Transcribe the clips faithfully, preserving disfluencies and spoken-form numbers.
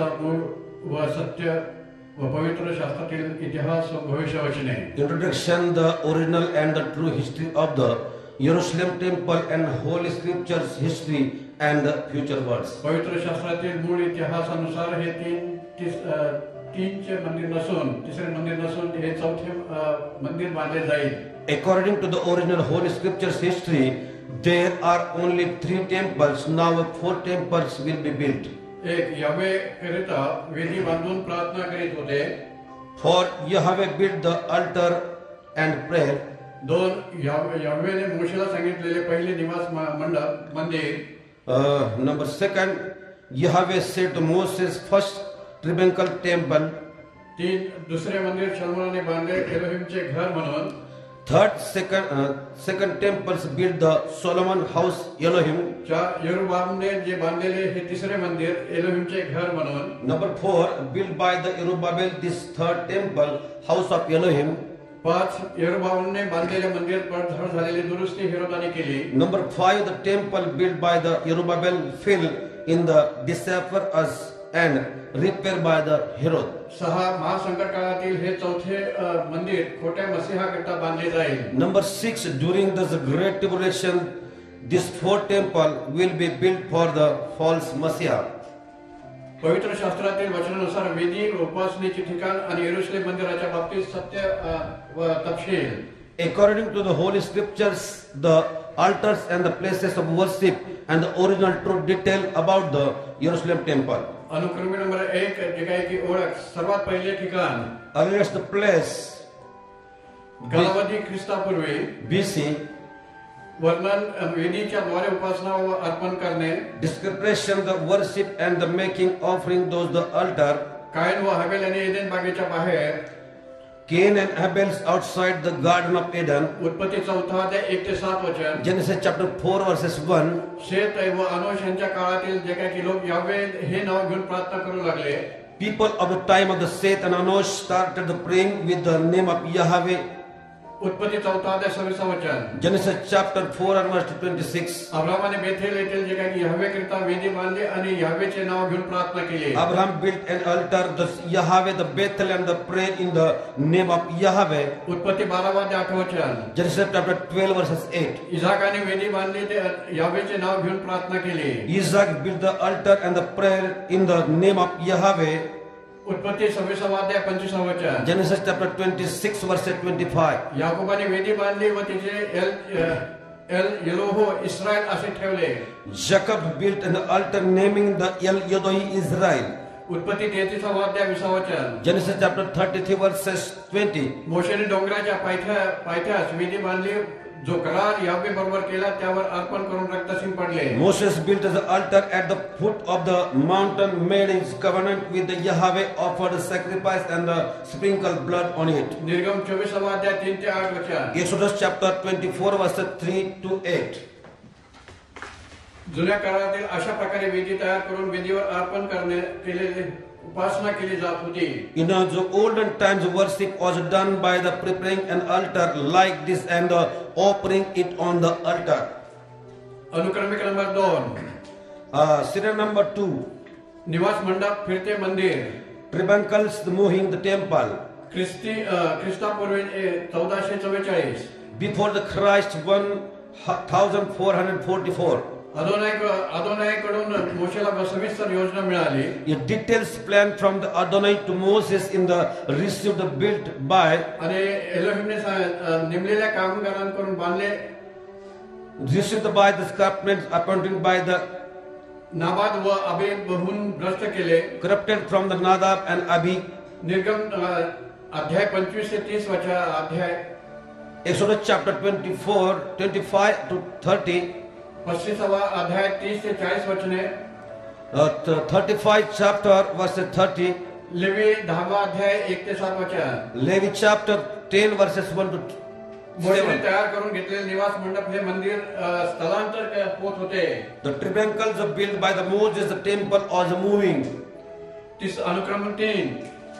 सर्वात मूळ व सत्य व पवित्र शास्त्रातील इतिहास व भविष्यवचने. Introduction, the original and the true history of the Jerusalem temple and Holy Scriptures history and the future words. पवित्र शास्त्रातील मूळ इतिहासानुसार हे तीन तीस तीनचे मंदिर नसून तिसरे मंदिर नसून हे चौथे मंदिर बांधले जाईल. According to the original Holy Scriptures history, there are only three temples. Now four temples will be built. एक यावे करिता वेदी बांधून प्रार्थना करीत होते. For Yahweh built the altar and prayer. दोन यावेने मोशेला सांगितलेले पहिले निवास मंडप मंदिर. Uh, number second, Yahweh said to Moses, first tabernacle temple. तीन दुसरे मंदिर शलोमोने बांधले एलोहिमचे घर म्हणून. Third, second, uh, second temples built the Solomon house Elohim. चार यरुबाबने जे बांधलेले हे तिसरे मंदिर एलोहिमचे घर म्हणून. Number four, built by the Zerubbabel, this third temple, house of Elohim. पाच यरुबाबने बांधलेले मंदिर पडझड झालेली दुरुस्ती हेरोदाने केली. Number five, the temple built by the Zerubbabel fell in the December as and repaired by the Herod. सहा महासंकट काळातील हे चौथे मंदिर खोट्या मसीहाकरिता बांधले जाईल. Number six, during this great tribulation, this fourth temple will be built for the false Messiah. पवित्र शास्त्रातील वचनानुसार वेदी उपासनेचे ठिकाण आणि यरूशलेम मंदिराच्या बाबतीत सत्य व तपशील. According to the Holy Scriptures, the altars and the places of worship and the original true detail about the Jerusalem temple. अनुक्रमे नंबर एक जे काही की ओळख सर्वात पहिले ठिकाण. Earliest place, कालावधी ख्रिस्तापूर्वी B C. वर्णन वेदीच्या द्वारे उपासना व अर्पण करणे. Description, the worship and the making offering those the altar. कायन व हबेल यांनी एदेन बागेच्या बाहेर. Cain and Abel outside the garden of Eden. उत्पत्ती चौथा अध्याय एक ते सात वचन. Genesis chapter four verses one. शेत व अनोश यांच्या काळातील जे काही की लोक यावे हे नाव घेऊन प्रार्थना करू लागले. People of the time of the Seth and Anosh started the praying with the name of Yahweh. उत्पत्ती चौथा अध्याय सव्वीस वचन. Genesis chapter four and verse twenty-six. अब्रामाने बेथेल येथील जे काही यावे करिता वेदी बांधली आणि यावेचे नाव घेऊन प्रार्थना केली. Abraham built an altar, the Yahweh, the Bethel, and the prayer in the name of Yahweh. उत्पत्ती बारावा अध्याय आठ वचन. Genesis chapter twelve verses eight. इसाकाने वेदी बांधली ते यावेचे नाव घेऊन प्रार्थना केली. Isaac built the altar and the prayer in the name of Yahweh. उत्पत्ती सव्वीसावा अध्याय पंचवीसावा वचन. Genesis chapter twenty-six verse twenty-five. याकोबाने वेदी बांधली व तिचे एल एल येलोहो इस्रायल असे ठेवले. Jacob built an altar naming the El Yodoi Israel. उत्पत्ती तेहतीसावा अध्याय वीसावा वचन. Genesis chapter thirty-three verses twenty. मोशेने डोंगराच्या पायथ्या पायथ्यास वेदी बांधली जो करार यावे बरोबर केला त्यावर अर्पण करून रक्तसिंग पडले. Moses built the altar at the foot of the mountain, made his covenant with the Yahweh, offered a sacrifice and the sprinkled blood on it. निर्गम चोवीसावा अध्याय तीन ते आठ वचन. Exodus chapter twenty-four verses three to eight. जुन्या काळातील अशा प्रकारे वेदी तयार करून वेदीवर अर्पण करणे केलेले उपासना केली जात होती. In the olden times, worship was done by the preparing an altar like this and the offering it on the altar. अनुक्रमिक नंबर दोन. Uh, serial number two. निवास मंडप फिरते मंदिर. Tabernacles moving the temple. ख्रिस्ती ख्रिस्तापूर्वी चौदाशे चव्वेचाळीस. Before the Christ one thousand four hundred forty-four. अदोनाय अदोनायकडून मोशेला सविस्तर योजना मिळाली. A details plan from the Adonai to Moses in the received built by आणि एलोहिमने नेमलेल्या कामगारांकडून बांधले. received by the scribes appointed by the नाबाद व अबीहून भ्रष्ट केले. corrupted from the Nadab and Abi. निर्गम अध्याय पंचवीस ते तीस वचन अध्याय. Exodus chapter twenty-four, twenty-five to thirty. पस्तीसावा अध्याय तीस ते चाळीस वचने. Uh, thirty-five chapter verse thirty. लेवी दहावा अध्याय एक ते सात वचन. Levi chapter ten verses one to मोशेने तयार करून घेतलेले निवास मंडप हे मंदिर स्थलांतर होत होते. The tabernacles built by the Moses, the temple was moving. तीस अनुक्रमण तीन.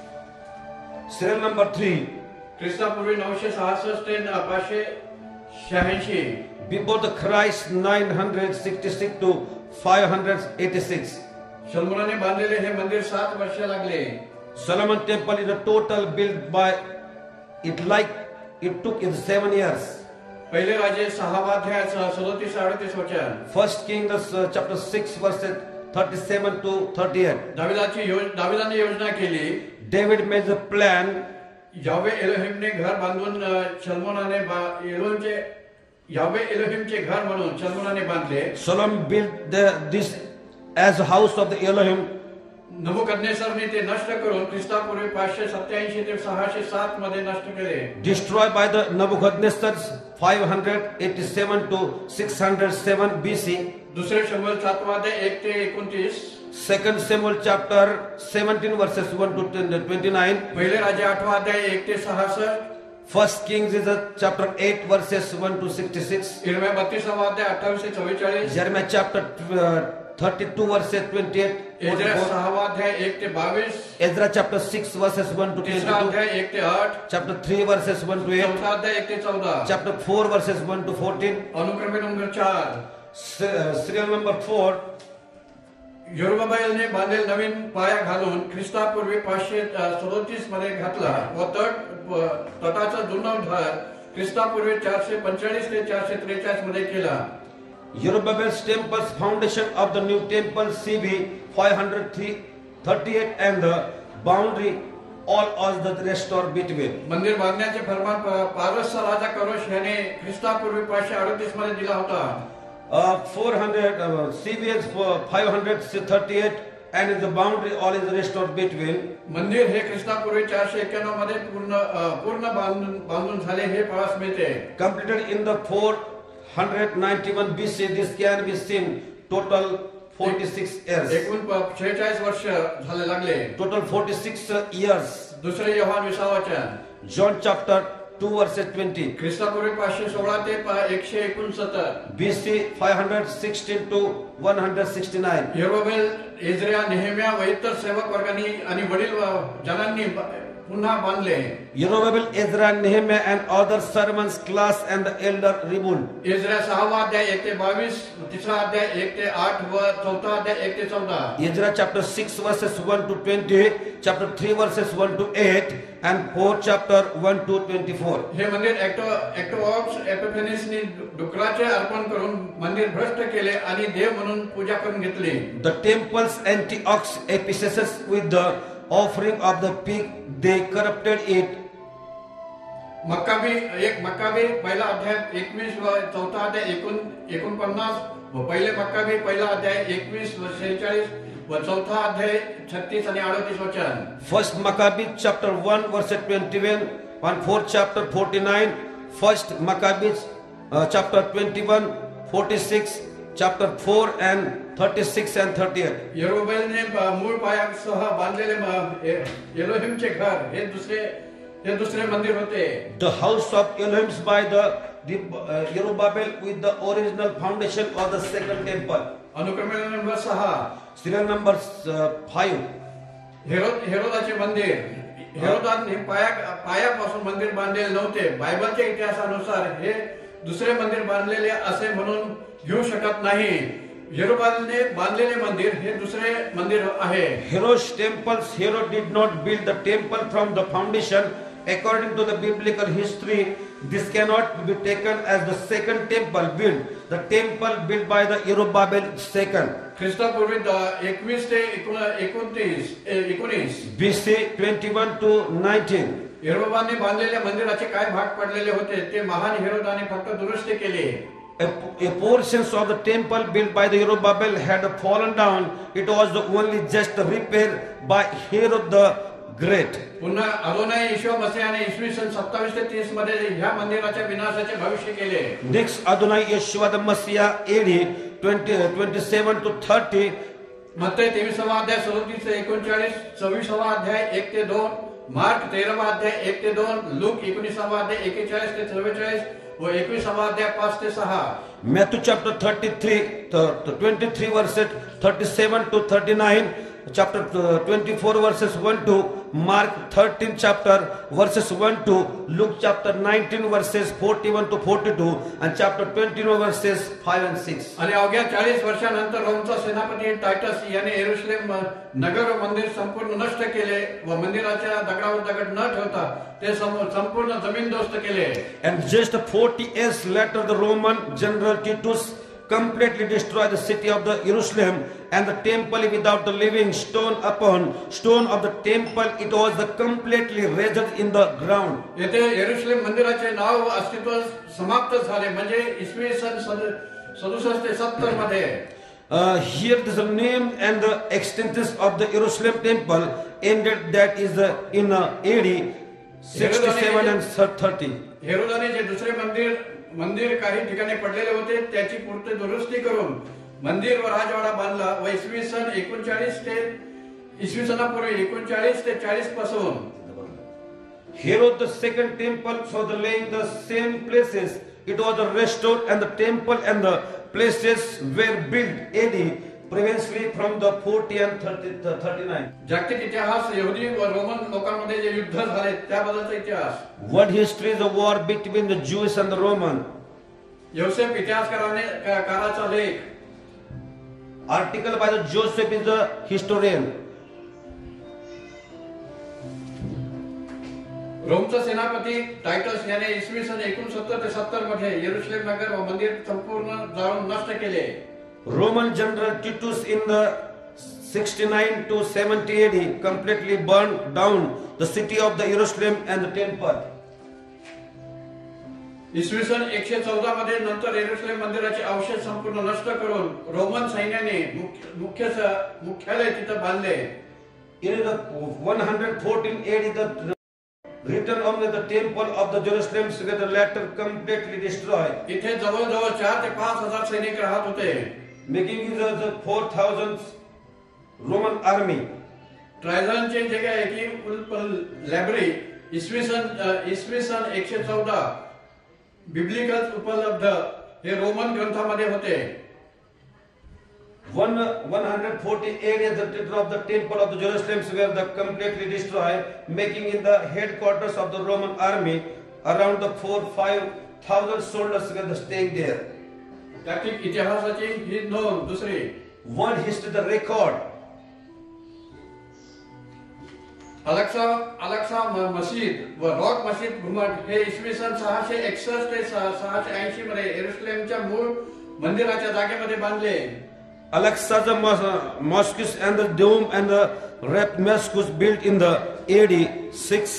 Serial number three. ख्रिस्तापूर्वी नऊशे सहासष्ट ते पाचशे शहाऐंशी. Before the Christ nine hundred sixty-six to five hundred eighty-six. शल्मोनाने बांधलेले हे मंदिर सात वर्ष लागले. Solomon temple is a total built by it like it took in seven years. पहिले राजे सहावा अध्याय सदोतीस अडतीस वचन. First Kings uh, chapter six verses thirty-seven to thirty-eight. दाविदाची योज दाविदाने योजना केली. David made a plan. यावे एलोहिमने घर बांधून शल्मोनाने एलोहिमचे यावे एलोहिमचे घर म्हणून शल्मोनाने बांधले. Solomon built the, this as a house of the Elohim. नबुकदनेसरने ते नष्ट करून ख्रिस्तापूर्वी पाचशे सत्याऐंशी ते सहाशे सात मध्ये नष्ट केले. Destroyed by the Nebuchadnezzar five eighty-seven to six hundred seven B C. दुसरे शमूएल सातवा अध्याय एक ते एकोणतीस. Second Samuel chapter seventeen verses one to twenty-nine. पहिले राजे आठवा अध्याय एक ते सहासष्ट. First Kings is a chapter eight verses one to sixty-six. इरम्या बत्तीसावा अध्याय अठ्ठावीस ते चव्वेचाळीस. Jeremiah chapter uh, thirty-two verses twenty-eight. Ezra सहावा अध्याय एक ते बावीस. Ezra chapter six verses one to तिसरा अध्याय twenty-two. एक ते आठ. Chapter three verses one to eight. चौथा अध्याय एक ते चौदा. Chapter four verses one to fourteen. अनुक्रमे नंबर चार. Se- uh, Serial number four. यरुबाबेलने बांधलेला नवीन पाया घालून ख्रिस्तापूर्वी पाचशे सदोतीस मध्ये घातला व तट तटाचा जीर्णोद्धार ख्रिस्तापूर्वी चारशे पंचेचाळीस ते चारशे त्रेचाळीस मध्ये केला. Zerubbabel's temple's foundation of the new temple C B five thirty-eight and the boundary all was the restored between. मंदिर बांधण्याचे फरमान पारसचा राजा करोश याने ख्रिस्तापूर्वी पाचशे अडतीस मध्ये दिला होता. Uh, four hundred uh, C B S for five thirty-eight and the boundary all is restored between. मंदिर हे ख्रिस्तापूर्वी चारशे एक्क्याण्णव मध्ये पूर्ण पूर्ण बांधून बांधून झाले हे पाहास मिळते. Completed in the four ninety-one B C. This can be seen total forty-six years. एकूण शेहेचाळीस वर्ष झाले लागले. Total forty-six years. दुसरे योहान विसावा वचन. John chapter two verses twenty. ख्रिस्तापूर्वी पाचशे सोळा ते एकशे एकोणसत्तर. B C five sixteen to one sixty-nine. यरुबाबेल, इज्रा, नेहेमिया व इतर सेवक वर्गांनी आणि वडील जनांनी पुन्हा बांधले. Zerubbabel, Ezra, Nehemiah and other servants class and the elder rebuild. इज्रा सहावा अध्याय एक ते बावीस, तिसरा अध्याय एक ते आठ व चौथा अध्याय एक ते चौदा. Ezra chapter six verses one to twenty, chapter three verses one to eight and four chapter one to twenty-four. हे मंदिर एक्टो एक्टोऑक्स एपिफेनिसनी डुकराचे अर्पण करून मंदिर भ्रष्ट केले आणि देव म्हणून पूजा करून घेतली. The temples Antiochus Ephesus with the offering of the pig they corrupted it. मक्काबी एक मक्काबी पहिला अध्याय एकवीस व चौथा अध्याय एकूण एकोणपन्नास व पहिले मक्काबी पहिला अध्याय एकवीस व शेहेचाळीस व चौथा अध्याय छत्तीस आणि अडतीस वचन. First Maccabees chapter one verse twenty-one and fourth chapter forty-nine. First Maccabees uh, chapter twenty-one, forty-six, chapter four and thirty-six and thirty-eight. यरुबाबेलने मूळ पायासह बांधलेले एलोहिमचे घर हे दुसरे हे दुसरे मंदिर होते. The house of Elohim by the, the uh, Zerubbabel with the original foundation of the second temple. अनुक्रमे नंबर सहा. Serial number uh, five. Herod हेरोदाचे मंदिर. हेरोदाने पाया पायापासून मंदिर बांधलेले नव्हते. बायबलच्या इतिहासानुसार हे दुसरे मंदिर बांधलेले असे म्हणून घेऊ शकत नाही. यरुबाबेलने बांधलेले मंदिर हे दुसरे मंदिर आहे. Herod's temples, Herod did not build the temple from the foundation. According to the biblical history, this cannot be taken as the second temple built. The temple built by the Zerubbabel second. ख्रिस्तापूर्वी एकवीस ते एकोणतीस एकोणीस B C twenty-one to nineteen. यरुबाबेलने बांधलेल्या मंदिराचे काय भाग पडलेले होते ते महान हेरोदाने फक्त दुरुस्ती केली. A, a portions of the temple built by the Zerubbabel had fallen down. It was only just repaired by Herod the Great. पुन्हा अदोनाय येशू मसीहाने इसवी सन सत्तावीस ते तीस मध्ये ह्या मंदिराच्या विनाशाचे भविष्य केले. Next Adonai Yeshua the Messiah A D twenty, twenty-seven to thirty. मत्तई तेविसावा अध्याय सदोतीस ते एकोणचाळीस, सव्वीसावा अध्याय एक ते दोन, मार्क तेरावा अध्याय एक ते दोन, लूक एकोणीसावा अध्याय एकेचाळीस ते चव्वेचाळीस व एकविसावा अध्याय पाच ते सहा. Matthew chapter thirty-three, twenty-three verses thirty-seven to thirty-nine, chapter twenty-four verses one to Mark thirteenth chapter verses one to Luke chapter nineteen verses forty-one to forty-two and chapter twenty-one verses five and six. आणि अवघ्या चाळीस वर्षानंतर रोमचा सेनापती Titus याने येरुशलेम नगर व मंदिर संपूर्ण नष्ट केले व मंदिराच्या दगडावर दगड न ठेवता ते संपूर्ण जमीनदोस्त केले. And just forty years later the Roman general Titus completely destroyed the city of the Jerusalem and the temple without the living stone upon stone of the temple. It was the completely razed in the ground. येथे येरुशलेम मंदिराचे नाव अस्तित्व समाप्त झाले म्हणजे इसवी सन सदुसष्ट ते सत्तर मध्ये. Uh, here the name and the extensions of the Jerusalem temple ended. That is uh, in uh, A D sixty-seven and thirty. हेरोदाने जे दुसरे मंदिर मंदिर काही ठिकाणी पडलेले होते त्याची पूर्ण दुरुस्ती करून मंदिर व राजवाडा बांधला व इसवी सन एकोणचाळीस ते इसवी सनापूर्वी एकोणचाळीस ते चाळीस पासून Herod the second temple for the laying the same places. It was restored and the temple and the places were built A D previously from the forty and thirty-nine. जागतिक इतिहास यहुदी व रोमन लोकांमध्ये जे युद्ध झाले त्याबद्दलचा इतिहास. What history is the war between the Jews and the Roman? योसेफ इतिहासकाराने काळाचा लेख. Article by the Joseph is the historian. रोमचा सेनापती टायटस याने इसवी सन एकोणसत्तर ते सत्तर मध्ये येरुशलेम नगर व मंदिर संपूर्ण जाळून नष्ट केले. Roman general Titus in the sixty-nine to seventy A D completely burned down the city of the Jerusalem and the temple. इसवी सन एकशे चौदा मध्ये नंतर येरुशलेम मंदिराचे अवशेष संपूर्ण नष्ट करून रोमन सैन्याने मुख्य मुख्यालय तिथे बांधले. In the one fourteen A D the return of the temple of the Jerusalem were the latter completely destroyed. इथे जवळजवळ चार ते पाच हजार सैनिक राहत होते. Making it the four thousand Roman army. ट्रायझनचे जे काय की लायब्ररी इसवी सन इसवी सन एकशे चौदा बिब्लिकल उपलब्ध हे रोमन ग्रंथामध्ये होते. One one forty areas the title of the temple of the Jerusalem were the completely destroyed, making it the headquarters of the Roman army. Around the four five thousand soldiers were staying there. जागतिक इतिहासाची ही नोंद दुसरी. One history the record. Al Aqsa Al Aqsa मस्जिद व rock मस्जिद घुमट हे इसवी सन सहाशे एकसष्ट ते सहाशे ऐंशी मध्ये येरुशलेमच्या मूळ मंदिराच्या जागेमध्ये बांधले. Alexa the mosque and the dome and the rep mosque was built in the A D six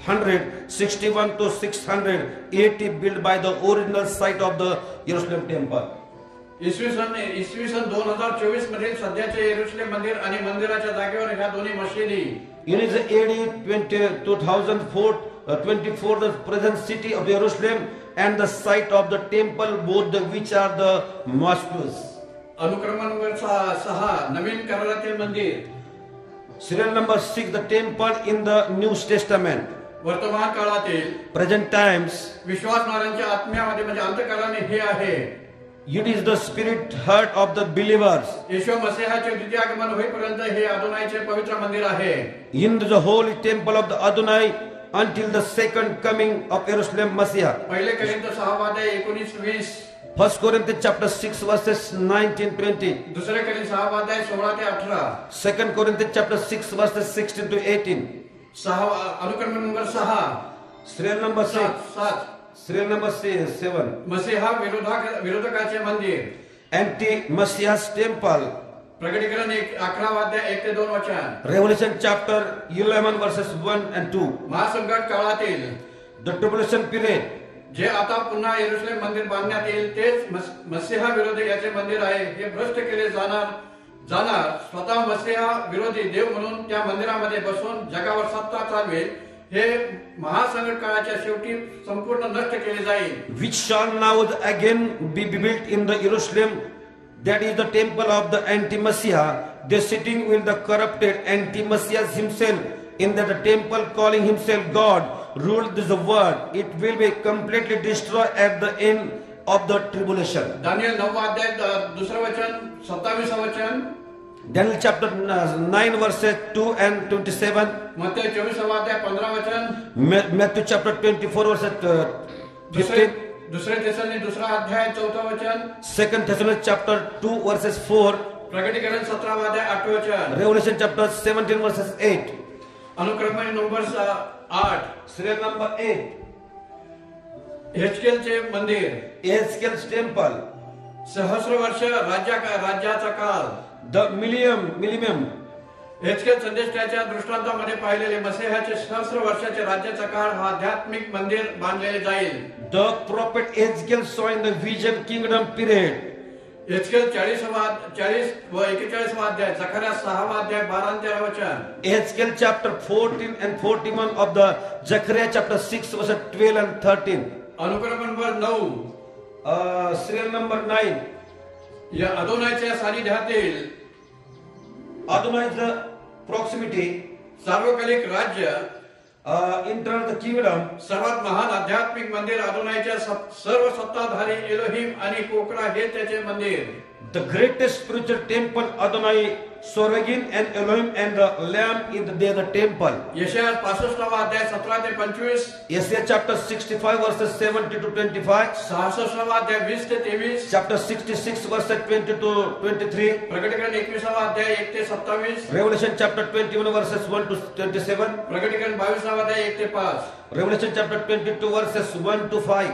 sixty-one to six eighty, built by the original site of the Jerusalem temple. इसवी सन इसवी सन दोन हजार चोवीस मध्ये सध्याचे येरुशलेम मंदिर आणि मंदिराच्या जागेवर ह्या दोन्ही मशिदी. In the A D two thousand four, uh, twenty-four, the present city of Jerusalem and the site of the temple, both the which are the mosques. अनुक्रम नंबर सहा नवीन करारातील मंदिर. Serial number six, the temple in the New Testament. वर्तमान काळातील present times. विश्वासणाऱ्यांच्या आत्म्यामध्ये म्हणजे अंतःकरणाने हे आहे. It is the spirit heart of the believers. येशू मसीहाचे द्वितीय आगमन होईपर्यंत हे अदोनाईचे पवित्र मंदिर आहे. In the holy temple of the Adonai until the second coming of Jerusalem Messiah. पहिले कोरिंथ सहावा अध्याय एकोणीस वीस. First Corinthians chapter six verses nineteen twenty. दुसरे कोरिंथ सहावा अध्याय सोळा ते अठरा. Second Corinthians chapter six verses sixteen to eighteen. सहा अनुक्रम नंबर सहा. Serial number six. सात. Serial number seven. मसीहा विरोधक विरोधकाचे मंदिर. Anti-Messiah's temple. प्रकटीकरण एक अकरावा अध्याय एक ते दोन वचन. Revelation chapter eleven verses one and two. महासंकट काळातील The tribulation period. जे आता पुन्हा येरुशलेम मंदिर बांधण्यात येईल तेच मसीहा विरोधी याचे मंदिर आहे हे भ्रष्ट केले जाणार जाणार स्वतः मसीहा विरोधी देव म्हणून त्या मंदिरामध्ये बसून जगावर सत्ता चालवेल. हे महासंकट काळाच्या शेवटी संपूर्ण नष्ट केले जाईल. Which shall now again be built in the Jerusalem, that is the temple of the anti-Messiah. The sitting will the corrupted anti-Messiah himself in that the temple, calling himself God, ruled this world. It will be completely destroyed at the end of the tribulation. Daniel नववा अध्याय दुसरं वचन सत्तावीसवं वचन. Daniel chapter nine verses two and twenty-seven. मत्ती चोवीसावा अध्याय पंधरा वचन. Ma- Matthew chapter twenty-four verses uh, दुसरे fifteen. दुसरे थेसलोनिक दुसरा अध्याय चौथा वचन. Second Thessalonians chapter two verses four. प्रकटीकरण सतरावा अध्याय आठवे वचन. Revelation chapter seventeen verses eight. अनुक्रमे नंबर आठ. Serial number eight. हेचकेलचे मंदिर. Ezekiel's temple. सहस्र वर्ष राज्या राज्याचा काळ. The millennium, millennium. हेचकेल संदेशाच्या दृष्टांतामध्ये पाहिलेले मसीहाचे सहस्र वर्षाचे राज्याचा काळ हा आध्यात्मिक मंदिर बांधलेले जाईल. The prophet Ezekiel saw in the vision kingdom period. हेचकेल चाळीसावा चाळीस व एकेचाळीसवा अध्याय. जकर्या सहावा अध्याय बारा आणि तेरा वचन. Ezekiel chapter fourteen and forty-one of the Zechariah chapter six verses twelve and thirteen. अनुक्रम नंबर नऊ. Uh, serial number nine. या अदोनाच्या सानिध्यातील Adonai's proximity. सार्वकालिक राज्य. Uh, internal the kingdom. सर्वात महान आध्यात्मिक मंदिर अदोनाच्या सर्व सत्ताधारी एलोहिम आणि कोकरा हे त्याचे मंदिर. The greatest spiritual temple Adonai Soragin and Elohim and the Lamb is the, the temple. यशाया पासष्टावा अध्याय सतरा ते पंचवीस. Isaiah chapter sixty-five verses seventy to twenty-five. सहासष्टावा अध्याय वीस ते तेवीस. Chapter sixty-six verses twenty to twenty-three. प्रकटीकरण एकविसावा अध्याय एक ते सत्तावीस. Revelation chapter twenty-one verses one to twenty-seven. प्रकटीकरण बावीसावा अध्याय एक ते पाच. Revelation chapter twenty-two verses one to five.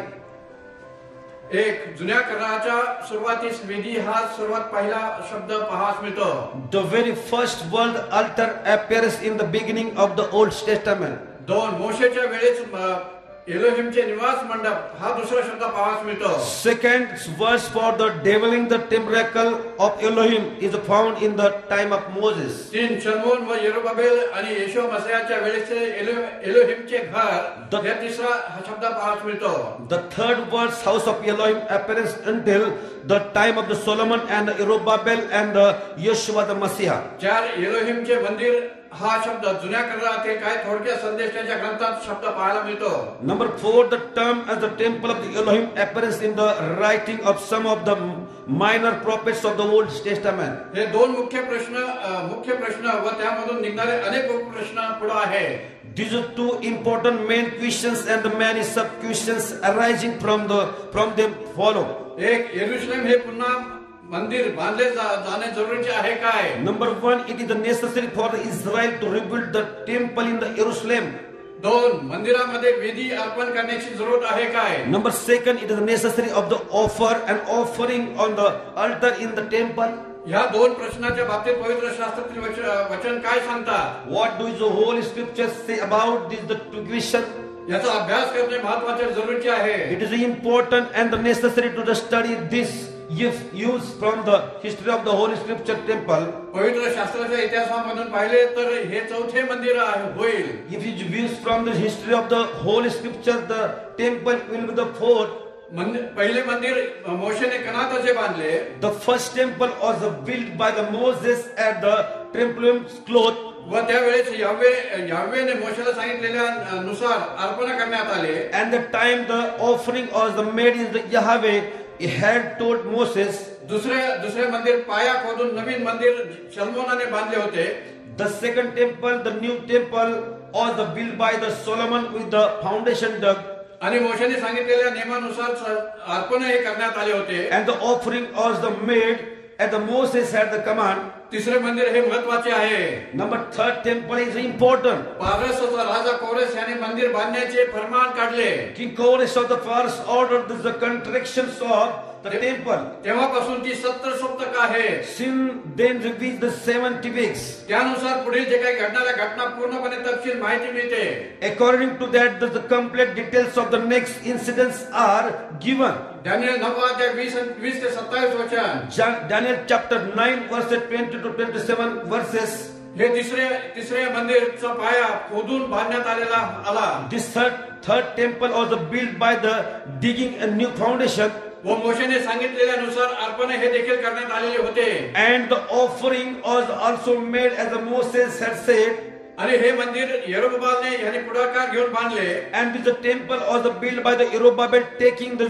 एक जुन्या कराराच्या सुरुवातीस वेदी हा सर्वात पहिला शब्द पाहास मिळतो. The very first word altar appears in the beginning of the Old Testament. दोन मोशेच्या वेळेस अ, एलोहिमचे निवास मंडप हा दुसरा शब्द पाहास मिळतो. Second verse for the dwelling the tabernacle of Elohim is found in the time of Moses. तीन शलमोन व यरुबाबेल आणि येशू मसीहाच्या वेळेचे एलो- एलोहिमचे घर या तिसरा हा शब्द पाहास मिळतो. The third verse house of Elohim appears until the time of the Solomon and the Zerubbabel and the Yeshua the Messiah. चार एलोहिमचे मंदिर हा शब्द जुन्या करारातील काही थोडक्या संदेशाच्या ग्रंथात शब्द पाहायला मिळतो. Number four, the term as the temple of the Elohim appears in the writing of some of the minor prophets of the Old Testament. हे दोन मुख्य प्रश्न अ, मुख्य प्रश्न व त्यामधून निघणारे अनेक उपप्रश्न पुढे आहे. These are two important main questions and the many sub questions arising from the from them follow. एक, यरुशलेम हे पुन्हा मंदिर बांधले जा- जाणे जरुरीचे आहे काय? Number one, it is necessary for Israel to rebuild the temple in the Jerusalem. दोन, मंदिरामध्ये वेदी अर्पण करण्याची जरूरत आहे काय? Number second, it is necessary of the offer and offering on the altar in the temple. या दोन प्रश्नाच्या बाबतीत पवित्र शास्त्रातील वच- वचन काय सांगतात? What do the Holy Scriptures say about this the two question? याचा अभ्यास करणे महत्वाचे जरुरीचे आहे. It is important and necessary to the study this if used from the history of the Holy Scripture temple. पवित्र शास्त्राच्या इतिहासामधून पाहिले तर हे चौथे मंदिर आहे- होईल. If it is used from the history of the Holy Scripture, the temple will be the fourth. मंदिर पहिले मंदिर मोशेने कनाताचे बांधले. The first temple was built by the Moses at the temple cloth. व त्यावेळेस यावे यावेने मोशेला सांगितलेल्या नुसार अर्पण करण्यात आले. And the time the offering was the made in the Yahweh, he had told Moses. दुसरे दुसरे मंदिर पाया खोदून नवीन मंदिर शलमोनाने बांधले होते. The second temple, the new temple, was the built by the Solomon with the foundation dug. आणि मोशेने सांगितलेल्या नियमानुसार स- अर्पण हे करण्यात आले होते. And the offering was the made at the Moses had the command. तिसरे मंदिर हे महत्वाचे आहे. Number third temple is important. पारसचा राजा कोरेस याने मंदिर बांधण्याचे फरमान काढले. King Kores of the Pharos ordered this the contractions of the temple. तेव्हापासून ती सत्तर सप्तक आहे. Since then reveals the seventy weeks. त्यानुसार पुढील जे काही घडणाऱ्या घटना पूर्णपणे तपशील माहिती मिळते. According to that, the, the complete details of the next incidents are given. Daniel नववा अध्याय वीस वीस ते सत्तावीस वचन. Jan- Daniel chapter nine verses twenty to twenty-seven verses. हे तिसरे तिसरे मंदिरचा पाया खोदून बांधण्यात आलेला आला. This third third temple was built by the digging a new foundation. व मोशेने सांगितलेल्यानुसार अर्पण हे देखील करण्यात आलेले होते. And the offering was also made as the Moses had said. आणि हे मंदिर यरोबाबेलने याने पुढाकार घेऊन बांधले. And this the temple was built by the Zerubbabel taking the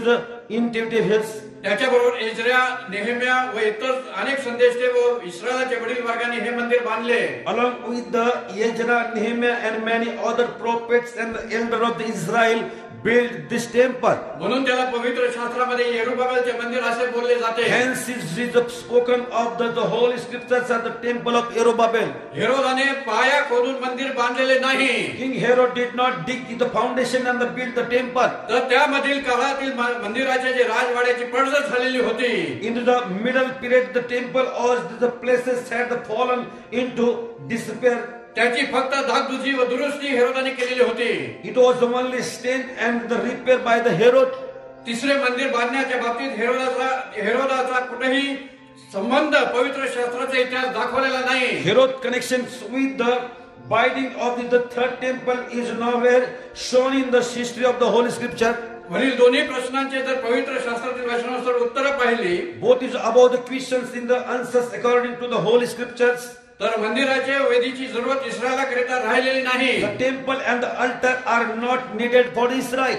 intuitive hills. त्याच्याबरोबर इस्राया, नेहम्या व इतर अनेक संदेष्टे व इस्रायलाच्या वडील वर्गाने हे मंदिर बांधले. Along with the Ezra, Nehemiah and many other prophets and the elder of the Israel built this temple. म्हणून त्याला पवित्र शास्त्रामध्ये यरुबाबेलचे मंदिर असे बोलले जाते. Hence is it spoken of the, the holy scriptures at the temple of Zerubbabel. हेरोदाने पाया खोदून मंदिर बांधलेले नाही. King Herod did not dig the foundation and the build the temple. तर त्यामधील काळातील मंदिराचे जे राजवाड्याची पडझड झालेली होती. Into the middle period the temple or the places had fallen into disrepair. त्याची फक्त धाकधुजी व दुरुस्ती हेरोदाने केलेली होती. It was only stained and the repair by the Herod. तिसरे मंदिर बांधण्याच्या बाबतीत हेरोदाचा हेरोदाचा कुठेही संबंध पवित्र शास्त्राचा इतिहास दाखवलेला नाही. Herod connections with the building of the third temple is nowhere shown in the history of the Holy Scripture. वरील दोन्ही प्रश्नांचे जर पवित्र शास्त्रातील वचनानुसार उत्तर पाहिली, both is about the questions in the answers according to the Holy Scriptures. तर मंदिराचे वेदीची जरूरत इस्रायलाकरिता राहिलेली नाही. The temple and the altar are not needed for Israel.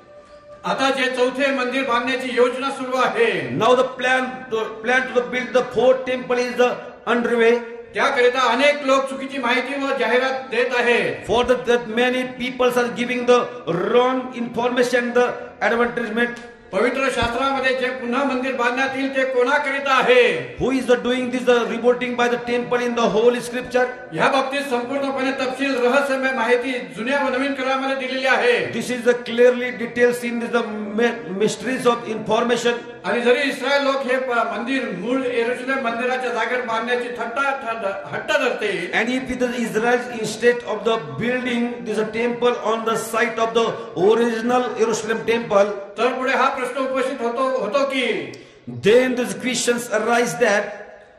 आता जे चौथे मंदिर बांधण्याची योजना सुरू आहे, Now the plan to plan to build the fourth temple is the underway. त्याकरिता अनेक लोक चुकीची माहिती व जाहिरात देत आहेत. For the, that many people are giving the wrong information, the advertisement. पवित्र शास्त्रामध्ये जे पुन्हा मंदिर बांधण्यात येईल ते कोणाकरिता आहे? Who is the doing this, the reporting by the temple in the Holy Scripture? या बाबतीत संपूर्णपणे तपशील रहस्यमय माहिती जुन्या व नवीन करारामध्ये दिलेली आहे. This is the clearly details in the mysteries of information. आणि जरी इस्रायल लोक हे मंदिर मूळ यरूशलेम मंदिराच्या जागेवर बांधण्याची थट्टा हट्ट धरते, And if it is Israel instead of the building this a temple on the site of the original Jerusalem temple, तर पुढे हा प्रश्न उपस्थित होतो होतो की then these questions arise that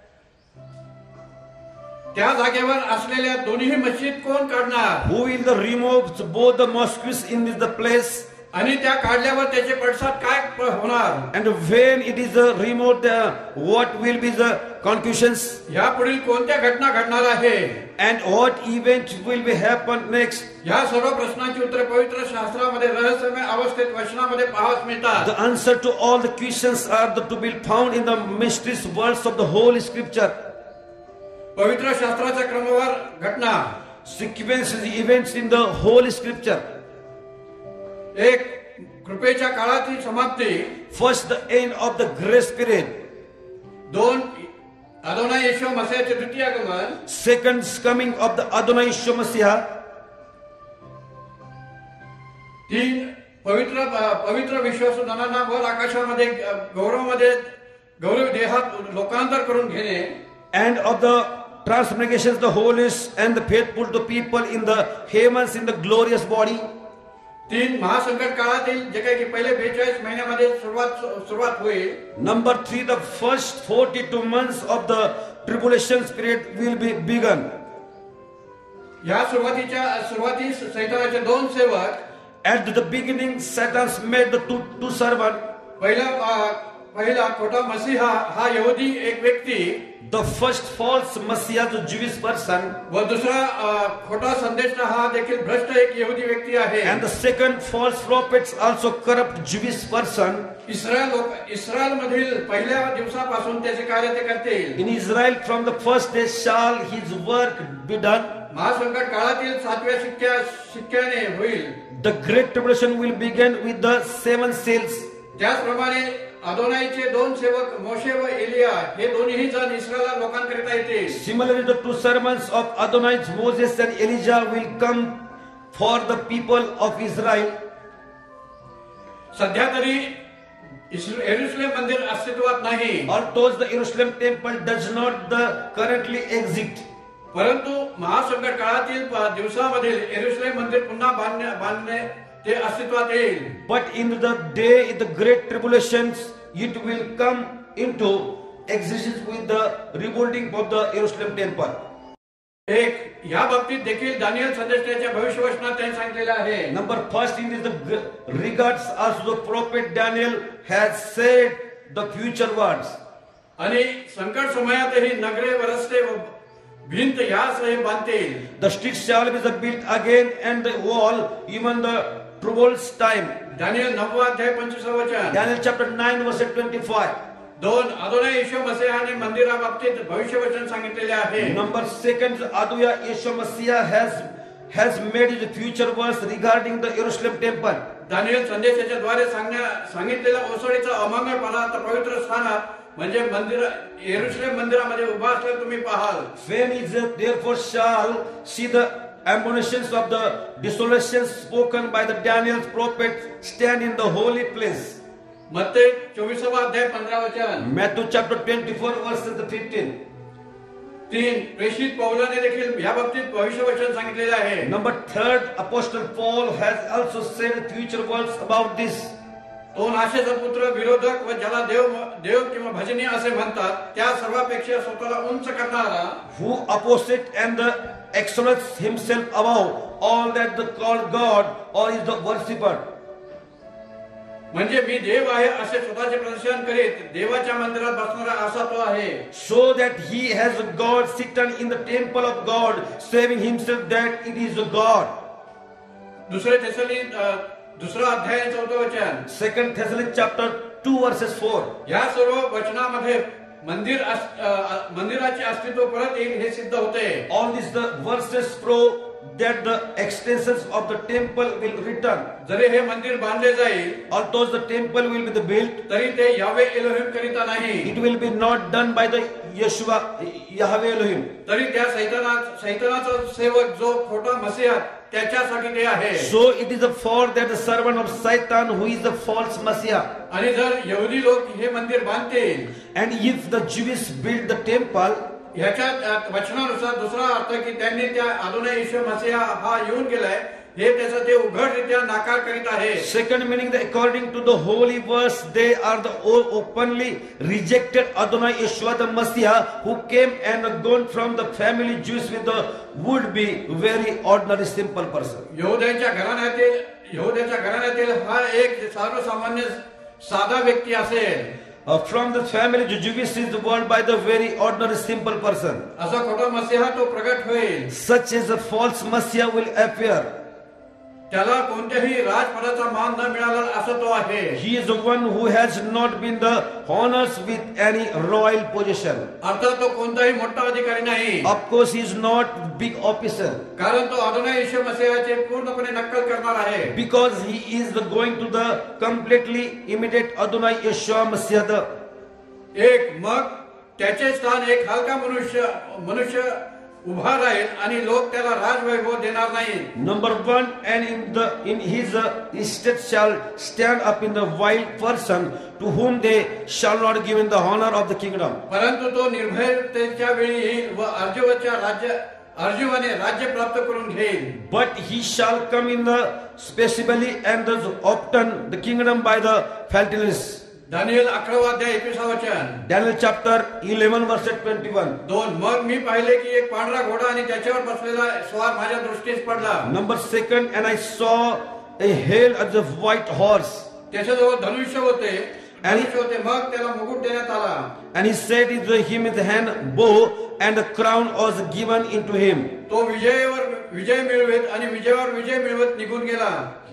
त्या जागेवर असलेल्या दोन्ही मस्जिद कोण काढणार? who will the remove both the mosques in this the place? आणि त्या काढल्यावर त्याचे पडसाद काय होणार? And when it is uh, removed, uh, what will be the conclusions? या पुढील कोणत्या घटना घडणार आहे? And what event will be happen next? या सर्व प्रश्नांची उत्तरे पवित्र शास्त्रामध्ये रहस्यमय अवस्थेत वचनामध्ये पाहावयास मिळतात. The answer to all the questions are the, to be found in the mysterious words of the Holy Scripture. पवित्र शास्त्राच्या क्रमवार घटना, Sequences events in the Holy Scripture. एक कृपेच्या काळातील समाप्ती, First, the end of the grace period. दोन अदोनाय येशू मसीहाचे द्वितीय आगमन, Second, coming of the Adonai Yeshua Messiah. तीन पवित्र पवित्र विश्वासजनांना वर आकाशामध्ये गौरवमध्ये गौरव देहात लोकांतर करून घेणे, And of the transmigrations, the holies and the faithful to people in the heavens in the glorious body. तीन महासंकट काळातील जे काही पहिले बेचाळीस महिन्यामध्ये सुरुवात सुरुवात होईल. Number three, the first forty-two months of the tribulation period will be begun. या सुरुवातीच्या सुरुवातीस सैतानाचे दोन सेवक, At the beginning, Satan made the two, two servants. पहिला पहिला खोटा मसीहा हा यहुदी एक व्यक्ती, The first false Messiah, the Jewish person. व दुसरा खोटा संदेश हा देखील भ्रष्ट एक यहुदी व्यक्ती आहे. And the second false prophets also corrupt Jewish person. Israel लोक इस्रायल मधील पहिल्या दिवसापासून त्याचे कार्य ते करतील. In Israel, from the first day shall his work be done. महासंकट काळातील सातव्या शिक्क्या शिक्क्याने होईल. The great tribulation will begin with the seven seals. त्याचप्रमाणे अदोनाईचे दोन सेवक मोशे व एलिया हे दोन्ही जण इस्रायल लोकांकरिता येतील. Similarly, the two servants of Adonai, Moses and Elijah, will come for the people of Israel. सध्या तरी यरूशलेम मंदिर अस्तित्वात नाही, Although the Jerusalem temple does not the currently exist, परंतु महासंकट काळातील दिवसामधील यरूशलेम मंदिर पुन्हा बांधणे बांधणे ते अस्तित्वात येईल. but in the day in the great tribulations it will come into existence with the rebuilding of the Jerusalem temple. एक या बाबतीत देखील दानियल संदेशाच्या भविष्यवचनात त्यांनी सांगितलेले आहे. Number first, in the regards as the prophet Daniel has said the future words. आणि संकट समयातही नगरे व रस्ते व भिंत यासह बांधतील. The streets shall be built again and the wall, even the troubles time. Daniel नववा अध्याय पंचवीसावं वचन. Daniel chapter nine verse twenty-five. दोन अदोनाय येशू मसीहाने मंदिराबाबतीत भविष्यवचन सांगितलेले आहे. Number second, Adonai Yeshua Messiah has has made his future words regarding the Jerusalem temple. Daniel संदेशाच्या द्वारे सांगण्या सांगितलेल्या ओसडीचा अमंगळ पदार्थ पवित्र स्थानात म्हणजे मंदिर यरूशलेम मंदिरामध्ये उभा असलेला तुम्ही पाहाल. When is it therefore shall see the abominations of the desolations spoken by the Daniel's prophet stand in the holy place. मत्ते चोवीसावा अध्याय पंधरा वचन. Matthew chapter twenty-four verses fifteen. तीन प्रेषित पौलाने देखील या बाबतीत भविष्यवचन सांगितलेले आहे. Number third, Apostle Paul has also said future words about this. तो नाशेचा पुत्र विरोधक व ज्याला देव देव किंवा भजनीय असे म्हणतात त्या सर्वापेक्षा स्वतःला उंच करणारा, who opposite and the exalts himself above all that the called God or is the worshipper. म्हणजे मी देव आहे असे स्वतःचे प्रदर्शन करीत देवाच्या मंदिरात बसणारा असा तो आहे. So that he has God seated in the temple of God, saving himself that it is a God. दुसरे थेसलोनिक दुसरा अध्याय चौथं वचन. Second Thessalonians chapter two verses four. या सर्व वचनामध्ये मंदिर मंदिराचे अस्तित्व परत येईल हे सिद्ध होते. All these the verses prove that the extensions of the temple will return. जरी हे मंदिर बांधले जाईल, although the temple will be built, तरी ते यावे एलोहिम करिता नाही. it will be not done by the Yeshua Yahweh Elohim. तरी त्या सैताना सैतानाचा सेवक जो खोटा मसीहा त्याच्यासाठी ते आहे. So it is a for that the servant of Satan who is the false Messiah. आणि जर यहुदी लोक हे मंदिर बांधतील, and if the Jews build the temple, ह्याच्या वचनानुसार दुसरा अर्थ की त्यांनी त्या अदोनाय येशू मसीहा हा येऊन गेलाय हे त्याचा ते उघडरित्या नाकार करीत आहे. Second meaning that according to the holy verse they are the openly rejected Adonai Yeshua the Messiah who came and gone from the family Jews with the would be very ordinary simple person. यहुद्यांच्या घराण्यातील यहुद्यांच्या घराण्यातील हा एक सर्वसामान्य साधा व्यक्ती असेल. Uh, from the family the Jewish is the word by the very ordinary simple person. असा खोटा मसीहा तो प्रगट होईल. Such as a false Messiah will appear. त्याला कोणत्याही राजपदाचा मान न मिळाला असा तो आहे. He is the one who has not been the honors with any royal position. अर्थात तो कोणताही मोठा अधिकारी नाही. Of course he is not big officer. कारण तो अदोनाय येशू मसीहाचे पूर्णपणे नक्कल करणार आहे. Because he is the going to the completely imitate Adonai Yeshua Messiah. The एक मग त्याचे स्थान एक हलका मनुष्य मनुष्य उभा राहील आणि लोक त्याला राजवैभव देणार नाही. Number one, and in the in his uh, estate shall stand up in the wild person to whom they shall not give in the honor of the kingdom. परंतु तो निर्भयतेच्या वेळी येईल व अर्जवच्या राज्य अर्जुवाने राज्य प्राप्त करून घेईल. But he shall come in the specially and thus obtain the kingdom by the faithfulness. Daniel अकरावा अध्याय एकविसावा वचन. Daniel chapter eleven verse twenty-one. दोन मग मी पाहिले की एक पांढरा घोडा आणि त्याच्यावर बसलेला स्वार माझ्या दृष्टीस पडला. Number second, and I saw a hale as a white horse. त्याच्याजवळ धनुष्य होते धनुष्य होते मग त्याला मुकुट देण्यात आला. And he said in the him in the hand bow, and the crown was given into him. तो विजयावर विजय मिळवत आणि विजयावर विजय मिळवत निघून गेला.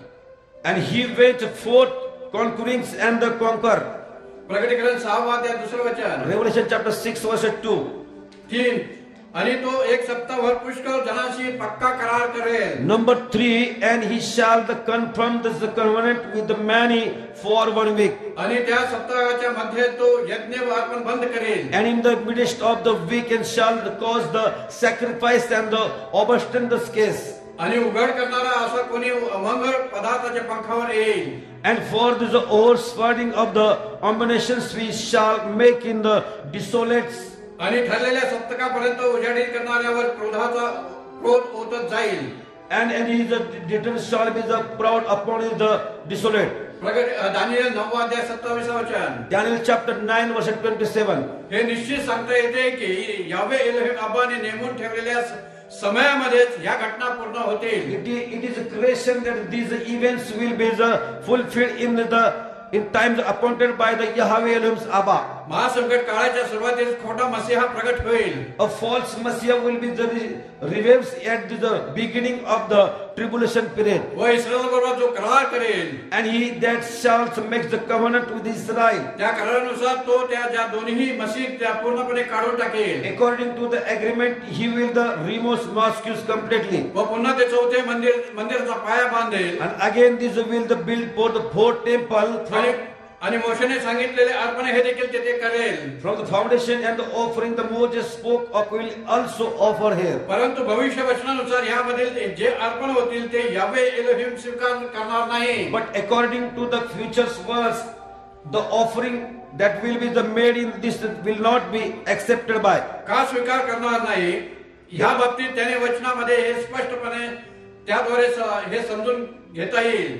And he went forth conquering and the conquer. प्रकटीकरण सहावा अध्याय दुसरं वचन. Revelation chapter six verse two. तीन आणि तो एक सप्ताहभर पुष्कळ जनांशी पक्का करार करेल. Number three, and he shall the confirm this covenant with the many for one week. आणि त्या सप्ताहाच्या मध्ये तो यज्ञ व अर्पण बंद करेल. And in the midst of the week and shall cause the sacrifice and the overturn the case. आणि उघड करणारा असा कोणी अमंगळ पदार्थाच्या पंखावर येईल. And for this overspreading of the abominations we shall make in the desolates. आणि ठरलेल्या सप्तकापर्यंत उजाडीत करणाऱ्यावर क्रोधाचा क्रोध ओतत जाईल. And and his determined shall be the proud upon the desolate. प्रकट दानियल नववा अध्याय सत्तावीसावा वचन. Daniel chapter nine verse twenty-seven. हे निश्चित सांगता येते की यावे एलोहिम अब्बाने नेमून ठेवलेल्या समयामध्येच या घटना पूर्ण होतील. It is, it is a creation that these events will be the fulfilled in the in times appointed by the Yahweh Elohim's Abba. महासंकट काळाच्या सुरुवातीस खोटा मसीहा प्रगट होईल. A false Messiah will be the re- reveals at the beginning of the tribulation period. व Israel बरोबर जो करार करेल And he that shall make the covenant with Israel त्या करारानुसार तो त्या ज्या दोन्ही मसीह त्या पूर्णपणे काढून टाकेल. according to the agreement, he will the remove Mosques completely. व पुन्हा ते चौथे मंदिर मंदिराचा पाया बांधेल. And again, this will the build for the fourth temple आणि from, आणि मोशेने सांगितलेले अर्पण हे देखील ते ते करेल. from the foundation, and the offering the Moses spoke of will also offer here. परंतु भविष्य वचनानुसार यामधील जे अर्पण होतील ते यावे एलोहिम स्वीकार करणार नाही. But according to the future's verse, the offering that will be the made in this will not be accepted by. का स्वीकार करणार नाही या बाबतीत त्याने वचनामध्ये हे स्पष्टपणे त्याद्वारे स- हे समजून घेता येईल.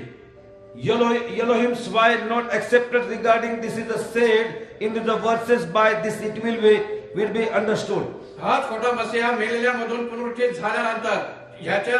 Elo- Elohim's why not accepted regarding this is said in the verses. By this it will be will be understood. हाच खोटा मसीहा मेलेल्यामधून पुनरुत्थित झाल्यानंतर ह्याच्या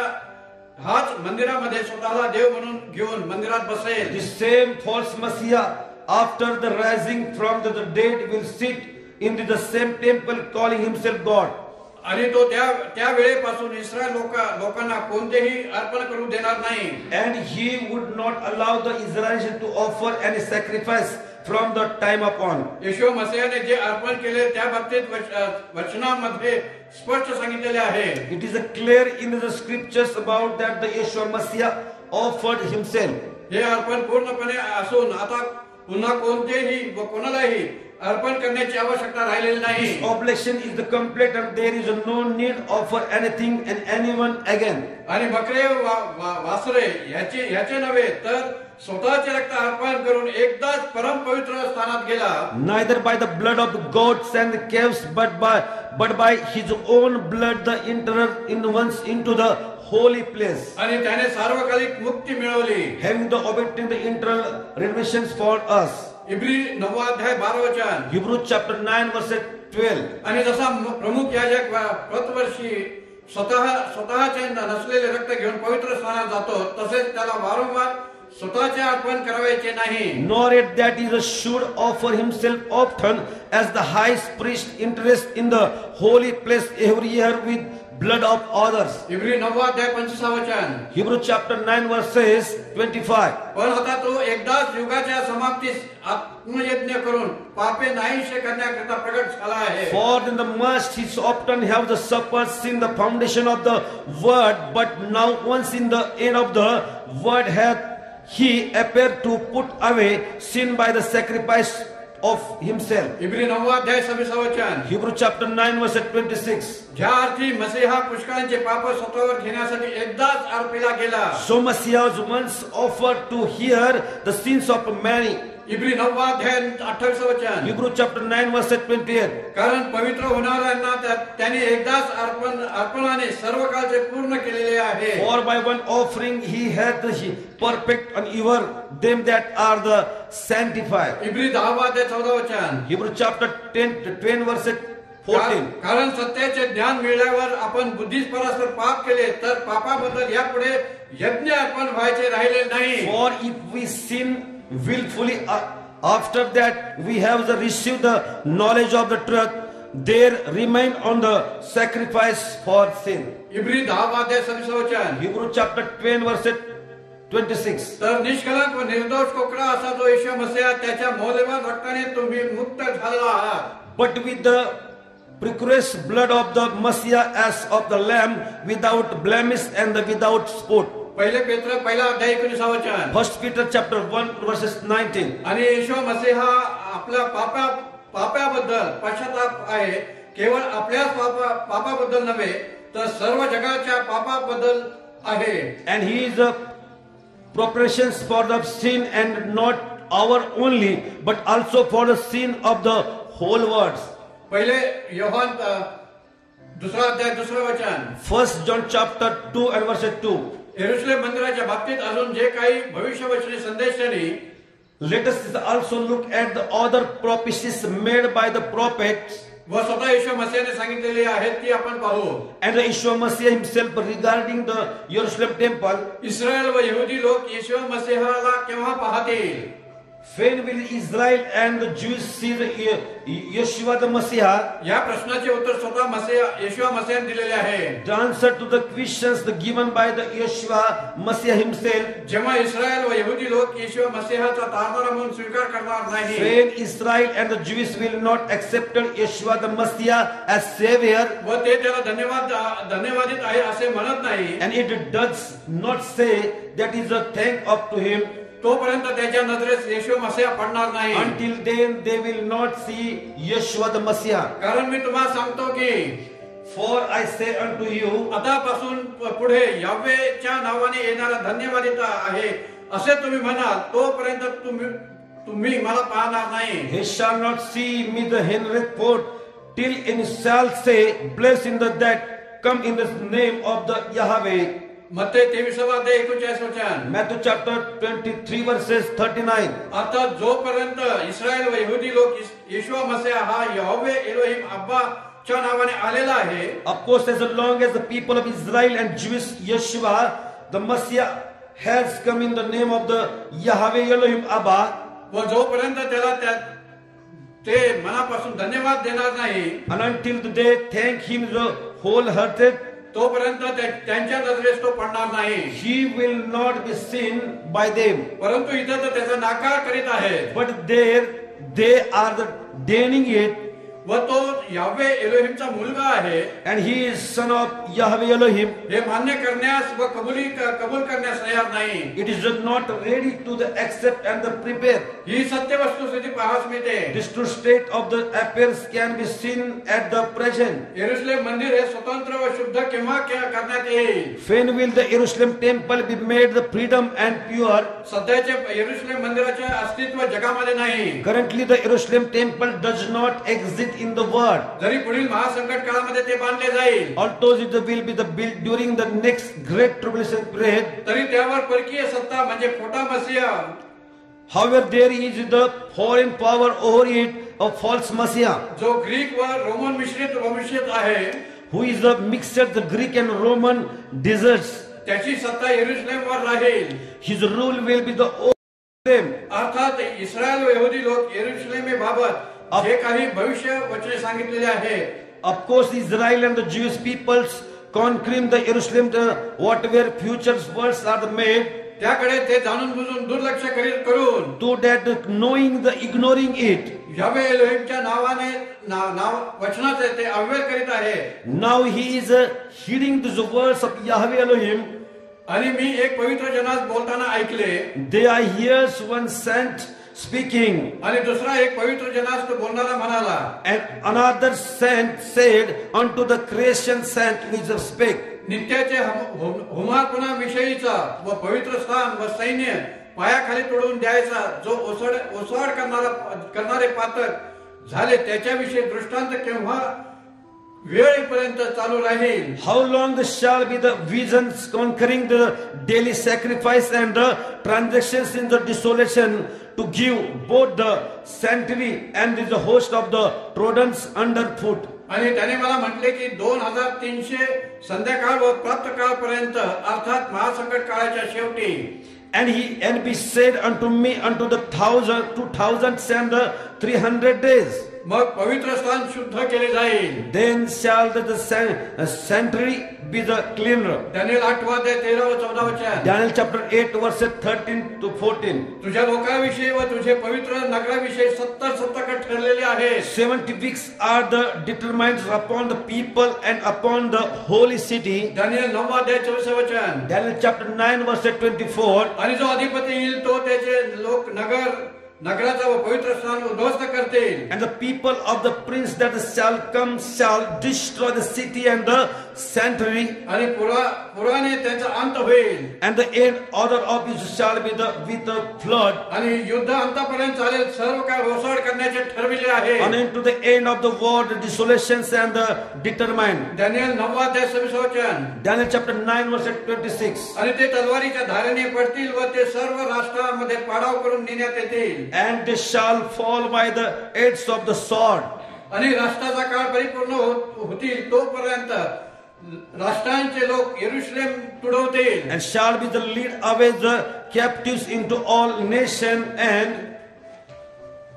हाच मंदिरामध्ये स्वतःला देव म्हणून घेऊन मंदिरात बसेल. The same false Messiah after the rising from the dead will sit in the same temple calling himself God. आणि तो त्या त्या वेळेपासून इस्रायल लोक लोकांना कोणतेही अर्पण करू देणार नाही. And he would not allow the Israelites to offer any sacrifice from the time upon. येशू मसीहाने जे अर्पण केले त्या बाबतीत वच- वचनामध्ये स्पष्ट सांगितलेले आहे. It is clear in the scriptures about that the Yeshua Messiah offered himself. हे अर्पण पूर्णपणे असून आता पुन्हा कोणतेही व कोणालाही अर्पण करण्याची आवश्यकता राहिलेली नाही. His oblation is the complete and there is no need of for anything and anyone again. आणि बकरे वा- वा- वासरे ह्याचे ह्याचे नव्हे तर स्वतःचे रक्त अर्पण करून एकदाच परम पवित्र स्थानात गेला. Neither by the blood of the goats and the calves, but by but by his own blood the enterer in once into the holy place, आणि त्याने सार्वकालिक मुक्ती मिळवली. having the obtained the internal redemptions for us. इब्री नववा अध्याय बारा वचन. Hebrews chapter nine verse twelve. आणि जसा म- प्रमुख याजक वा- प्रतिवर्षी स्वतः स्वतःचे नसलेले रक्त घेऊन पवित्र स्थानात जातो तसेच त्याला वारंवार स्वतःचे अर्पण करायचे नाही. Nor yet that he should offer himself often as the high priest interest in the holy place every year with blood of others. इब्री नववा अध्याय पंचवीस वचन. Hebrews chapter nine verses twenty-five. पण आता तो एकदाच युगाच्या समाप्तीस आत्मयज्ञ करून पापे नाहीसे करण्याकरिता प्रगट झाला आहे. For in the must he often have the suffered sin the foundation of the word, but now once in the end of the word hath he appeared to put away sin by the sacrifice of himself. इब्री नववा अध्याय सव्वीस वचन. Hebrews chapter nine verse twenty-six. ज्या अर्थी मसीहा पुष्कळांचे पाप स्वतःवर घेण्यासाठी एकदाच अर्पिला गेला. So Messiah was once offered to hear the sins of many. इब्री नववा अध्याय अठ्ठावीस वचन. Hebrews chapter nine verse twenty-eight. कारण पवित्र होणाऱ्यांना त्या- त्याने एकदाच अर्पण अर्पणाने सर्व काळचे पूर्ण केलेले आहे. For by one offering he hath he perfect and ever them that are the sanctified. इब्री दहावा अध्याय चौदा वचन. Hebrews chapter ten, ten verse fourteen. का- कारण सत्याचे ज्ञान मिळाल्यावर आपण बुद्धीस परस्पर पाप केले तर पापाबद्दल यापुढे यज्ञ अर्पण व्हायचे राहिले नाही. For if we sin willfully uh, after that we have the received the knowledge of the truth, there remain on the sacrifice for sin. इब्री दहावा अध्याय सव्वीस वचन. Hebrews chapter ten verse twenty-six. तर निष्कलंक व निर्दोष कोकरा असा जो येशू मसीहा त्याच्या मौल्यवान रक्ताने तुम्ही मुक्त झाला आहात. But with the precious blood of the Messiah as of the Lamb, without blemish and the without spot. पहिले पेत्र पहिला अध्याय एकोणीस वचन. First Peter chapter one verses nineteen. आणि येशू मसीहा आपल्या पापा पापाबद्दल पश्चाताप आहे. केवळ आपल्याच पापा पापाबद्दल नव्हे तर सर्व जगाच्या पापाबद्दल आहे. And he is a propitiation for the sin, and not our only, but also for the sin of the whole world. पहिले योहान अ, दुसरा अध्याय दुसरं वचन. First John chapter two and verse two. यरूशलेम मंदिराच्या बाबतीत अजून जे काही भविष्यवचनी संदेशांनी Let us also look at the other prophecies made by the prophets व स्वतः येशू मसीहाने सांगितलेली आहेत ती आपण पाहू. and the Yeshua Messiah himself regarding the Jerusalem temple. Israel व यहुदी लोक येशू मसीहाला केव्हा पाहतील. When will Israel and the Jews see the Ye- Yeshua the Messiah? या प्रश्नाचे उत्तर स्वतः मसीह येशूआ मसीहाने दिलेले आहे. The answer to the questions the given by the Yeshua Messiah himself. जेव्हा इस्रायल व यहुदी लोक येशूआ मसीहाचा तारणारा म्हणून स्वीकार करणार नाही, When Israel and the Jews will not accept Yeshua the Messiah as Savior, व ते त्याला धन्यवाद धन्यवादित आहे असे म्हणत नाही, and it does not say that is a thank up to him, तोपर्यंत त्याच्या नजरेस येशू मसीहा पडणार नाही. until then they will not see Yeshua the Messiah. कारण मी तुम्हाला सांगतो की For I say unto you, आतापासून पुढे यावेच्या नावाने येणारा धन्यवादित आहे असे तुम्ही म्हणाल, तोपर्यंत तुम्ही तुम्ही मला पाहणार नाही. he shall not see me the henceforth till any shall say, blessed in the that come in the name of the Yahweh. मत्ते तेविसावा अध्याय एकोणचाळीस वचन. Matthew chapter twenty-three verses thirty-nine. अर्थात जोपर्यंत इस्रायल व यहुदी लोक येशूआ मसीहा हा यहोवे एलोहिम अब्बाच्या नावाने आलेला आहे, Of course, as long as the people of Israel and Jewish Yeshua, the Messiah has come in the name of the Yahweh Elohim Abba, व जोपर्यंत त्याला त्या ते मनापासून धन्यवाद देणार नाही, and until they thank him the wholehearted, तोपर्यंत त्या- त्यांच्या नजरेस तो पडणार नाही. he will not be seen by them. परंतु इथं तर त्याचा नाकार करीत आहे, But there they are the denying it, व तो यावे एलोहिमचा मुलगा आहे and he is son of Yahweh Elohim. हे मान्य करण्यास व कबुली कबूल करण्यास तयार नाही. It is just not ready to the accept and the prepare. ही सत्य वस्तुस्थिती पाहास मिळते. This true state of the affairs can be seen at the present. यरुशलेम मंदिर हे स्वतंत्र व शुद्ध केव्हा के- करण्यात येईल? When will the Jerusalem temple be made the freedom and pure? सध्याचे यरुशलेम मंदिराचे अस्तित्व जगामध्ये नाही. Currently the Jerusalem temple does not exist in the world. जरी पुढील महासंकट काळामध्ये ते बांधले जाईल, Although it will be the built during the next great tribulation period, तरी त्यावर परकीय सत्ता म्हणजे खोटा मसीहा, however there is the foreign power over it of false Messiah, जो ग्रीक व रोमन मिश्रित वंशीय आहे, who is the mixture the Greek and Roman deserts. त्याची सत्ता यरुशलेमवर राहील. His rule will be the over them. अर्थात इस्रायल व यहुदी लोक यरुशलेमेबाबत जे काही भविष्य वचने सांगितलेले आहे, Of course, Israel and the Jewish peoples conquering the Jerusalem, the whatever futures words are made, त्याकडे ते जाणून बुजून दुर्लक्ष करीत करून to that knowing the ignoring it. यावे एलोहिमच्या नावाने ना- नाव वचनाचे ते अव्यय करीत आहे. Now he is uh, hearing the words of Yahweh Elohim. आणि मी एक पवित्र जनास बोलताना ऐकले, They are hears one saint speaking, आणि दुसरा एक पवित्र जनास तो बोलणारा म्हणाला, and another saint said unto the creation saint which spake. नित्याचे हुमारपणा विषयीचा व पवित्र स्थान व सैन्य पायाखाली तोडून द्यायचा जो ओसड ओसाड करणारा करणारे पातक झाले, त्याच्याविषयी दृष्टांत केव्हा वेळेपर्यंत चालू राहील? How long shall be the visions conquering the daily sacrifice and the transactions in the desolation to give both the sanctuary and the host of the trodden underfoot? आणि त्याने मला म्हटले की दोन हजार तीनशे संध्याकाळ व प्रातःकाळपर्यंत अर्थात महासंकट काळाच्या शेवटी, And he and be said unto me unto the thousand, two thousands and the three hundred days. मग पवित्र स्थान शुद्ध केले जाईल. Then shall the, the san- uh, sanctuary be the cleaner. Daniel आठवा अध्याय तेरा व चौदा वचन. Daniel chapter eight verses thirteen to fourteen. तुझ्या लोकाविषयी व तुझे पवित्र नगराविषयी सत्तर सप्तक ठरलेले आहेत. Seventy weeks are the determined upon the people and upon the holy city. Daniel नववा अध्याय चोवीस वचन. Daniel chapter nine verse twenty-four. आणि जो अधिपती येईल तो त्याचे लोक नगर नगराचा व पवित्र स्थान उद्ध्वस्त करतील. And the people of the prince that shall come shall destroy the city and the sanctuary. आणि पुरा पुराने त्यांचा अंत होईल. And the end order of it shall be the with the flood. आणि युद्ध अंतापर्यंत चालेल. सर्व काय ओसाड करण्याचे ठरविले आहे. And into the end of the war, the desolations and the determined. Daniel नववा अध्याय सव्वीस वचन. Daniel chapter nine verse twenty-six. आणि ते तलवारीच्या धारेने पडतील व ते सर्व राष्ट्रांमध्ये पाडाव करून नेण्यात येतील. And they shall fall by the edge of the sword. आणि राष्ट्राचा काळ परिपूर्ण हो- होतील तोपर्यंत राष्ट्रांचे लोक यरुशलेम तुडवतील. And shall be the lead away the captives into all nation and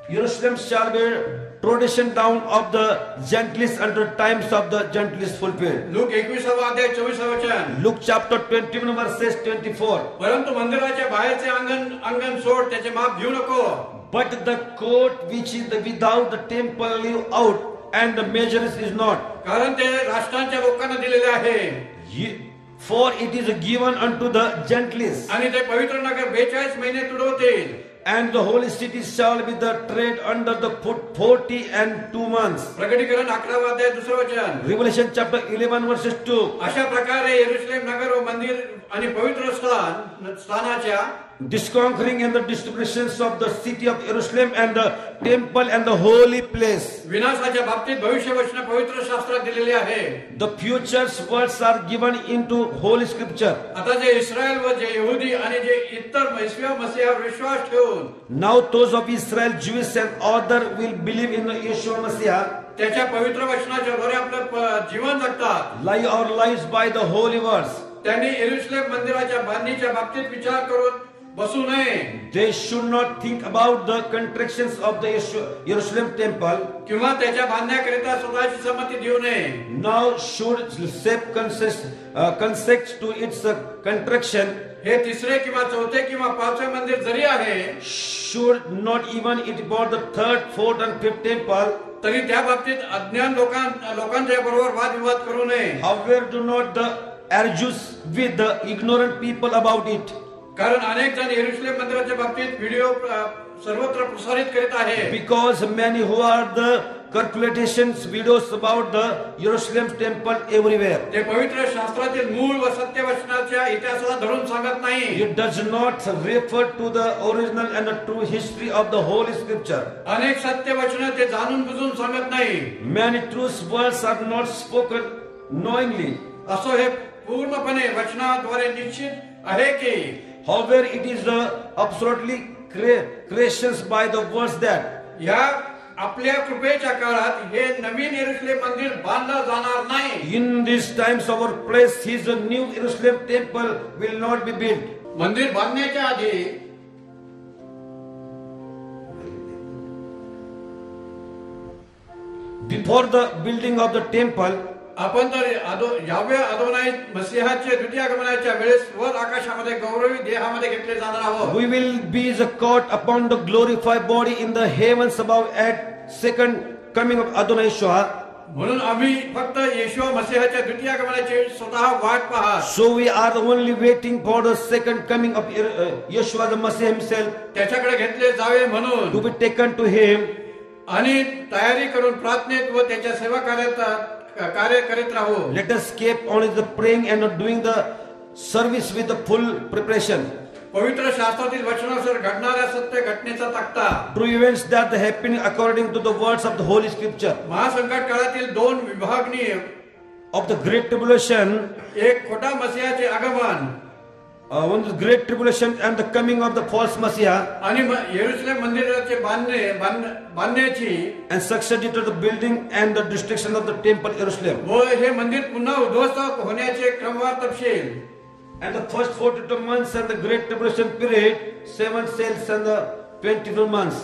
Jerusalem shall be trodden down of the gentles until times of the gentles fulfilled. Luke एकविसावा अध्याय चोवीसावा वचन. Luke chapter twenty-one verses twenty-four. परंतु मंदिराच्या बाहेरचे अंगण अंगण सोड, त्याचे माप घेऊ नको. But the court which is the without the temple leave out, and the measures is not. कारण ते राष्ट्रांच्या लोकांना दिलेले आहे. Ye- For it is given unto the gentles, आणि ते पवित्र नगर बेचाळीस महिने तुडवतील. and the holy city shall be the tread under the foot forty and two months. प्रकटीकरण अकरावा अध्याय दुसरं वचन. Revelation chapter eleven verses two. अशा प्रकारे यरुशलेम नगर व मंदिर आणि पवित्र स्थान स्थानाच्या Disconquering and the distributions of the city of Jerusalem and the temple and the holy place. विनाशाच्या बाबतीत भविष्यवचन पवित्र शास्त्रात दिलेले आहे. The future's words are given into holy scripture. आता जे इस्रायल व जे यहुदी आणि जे इतर ईश्वर मसीहावर विश्वास ठेवून Now those of Israel, Jewish and other will believe in Yeshua Messiah, त्याच्या पवित्र वचनाच्या द्वारे आपलं प- जीवन जगतात. lie our lives by the holy words. त्यांनी यरुशलेम मंदिराच्या बांधणीच्या बाबतीत विचार करून बसू नये They should not think about the contractions of the Yeshua, Jerusalem temple. किंवा त्याच्या बांधण्याकरिता स्वतःची संमती देऊ नये. Now should save consist, uh, consent to its uh, contraction. हे तिसरे किंवा चौथे किंवा पाचवे मंदिर जरी आहे Should not even it about the third, fourth and fifth temple. तरी त्या बाबतीत अज्ञान लोकां लोकांच्या बरोबर वादविवाद करू नये. However, do not the argue with the ignorant people about it. कारण अनेक जण यरुशलेम मंदिराच्या बाबतीत व्हिडिओ अ, सर्वत्र प्रसारित करीत आहे. Because many who are the calculations videos about the Jerusalem temple everywhere. ते पवित्र शास्त्रातील मूळ व सत्य वचनाच्या इतिहासाला धरून सांगत नाही. It does not refer to the original and the true history of the Holy Scripture. अनेक सत्य वचन ते जाणून बुजून सांगत नाही. Many truth words are not spoken knowingly. असो हे पूर्णपणे वचनाद्वारे निश्चित आहे की However, it is the absolutely cre- creations by the words that या आपल्या कृपेच्या काळात हे नवीन यरुशलेम मंदिर बांधलं जाणार नाही. in these times our place his new Jerusalem temple will not be built. मंदिर बांधण्याच्या आधी Before the building of the temple, आपण तर अदो- यावे अदोनाई मसीहाचे द्वितीय आगमनाच्या वेळेस वर आकाशामध्ये गौरवी देहामध्ये घेतले जाणार आहोत. we will be the caught upon the glorified body in the heavens above at second coming of Adonai Yeshua. म्हणून आम्ही फक्त येशू मसीहाच्या द्वितीय आगमनाची स्वतः वाट पाहत So we are only waiting for the second coming of uh, Yeshua the Messiah himself त्याच्याकडे घेतले जावे म्हणून to be taken to him. आणि तयारी करून प्रार्थनेत व त्याच्या सेवा कार्यात कार्य करीत राहू. Let us keep on the praying and doing the service with the full preparation. पवित्र शास्त्रातील वचनानुसार घडणाऱ्या सत्य घटनेचा तक्ता True events that happen according to the words of the Holy Scripture. महासंकट काळातील दोन विभागणी Of the great tribulation, एक खोटा मसीहाचे आगमन uh, one the great tribulation and the coming of the false Messiah, आणि म- यरुशलेम मंदिराचे बांधणे बांध- बांधण्याची and succeeded to the building and the destruction of the temple Jerusalem. व हे मंदिर पुन्हा उद्ध्वस्त होण्याचे क्रमवार तपशील. And the first forty-two months and the great tribulation period, seven sales and the twenty-two months.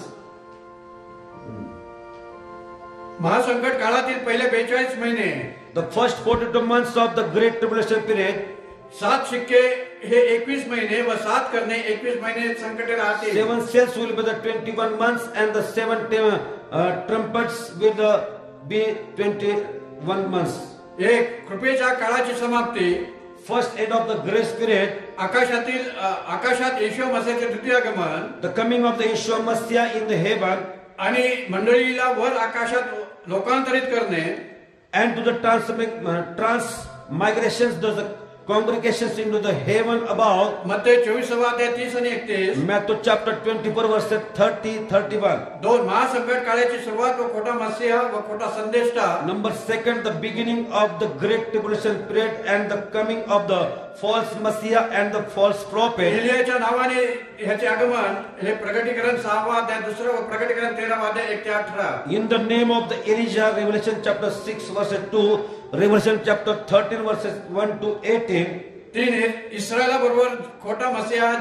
महासंकट काळातील पहिले बेचाळीस महिने The first forty-two months of the great tribulation period, सात शिक्के हे एकवीस महिने व सात करणे एकवीस महिने संकटे राहतील. seven sales will be the twenty-one months and the seven tem- uh, trumpets will uh, be twenty-one months. एक कृपेच्या काळाची समाप्ती, First end of the grace period, आकाशातील अ, आकाशात येशू मसीहाचे द्वितीय आगमन the coming of the Yeshua Messiah in the heaven, आणि मंडळीला वर आकाशात लोकांतरित करणे and to the transmi- uh, transmigrations, the the congregations into the heaven above. मध्ये चोवीसावा अध्याय तीस आणि एकतीस. Matthew chapter twenty-four verses thirty thirty-one. दोन महासंकट काळाची सुरुवात व खोटा मसीहा व खोटा संदेष्टा. Number second, the beginning of the great tribulation period and the coming of the false Messiah and the false prophet. एलियाच्या नावाने ह्याचे आगमन हे प्रकटीकरण सहावा अध्याय दुसरं व प्रकटीकरण तेरावा अध्याय एक ते अठरा. In the name of the Elijah, Revelation chapter six verses two, Revelation chapter thirteen verses one to eighteen. तीन इस्रायला बरोबर खोटा मसीहा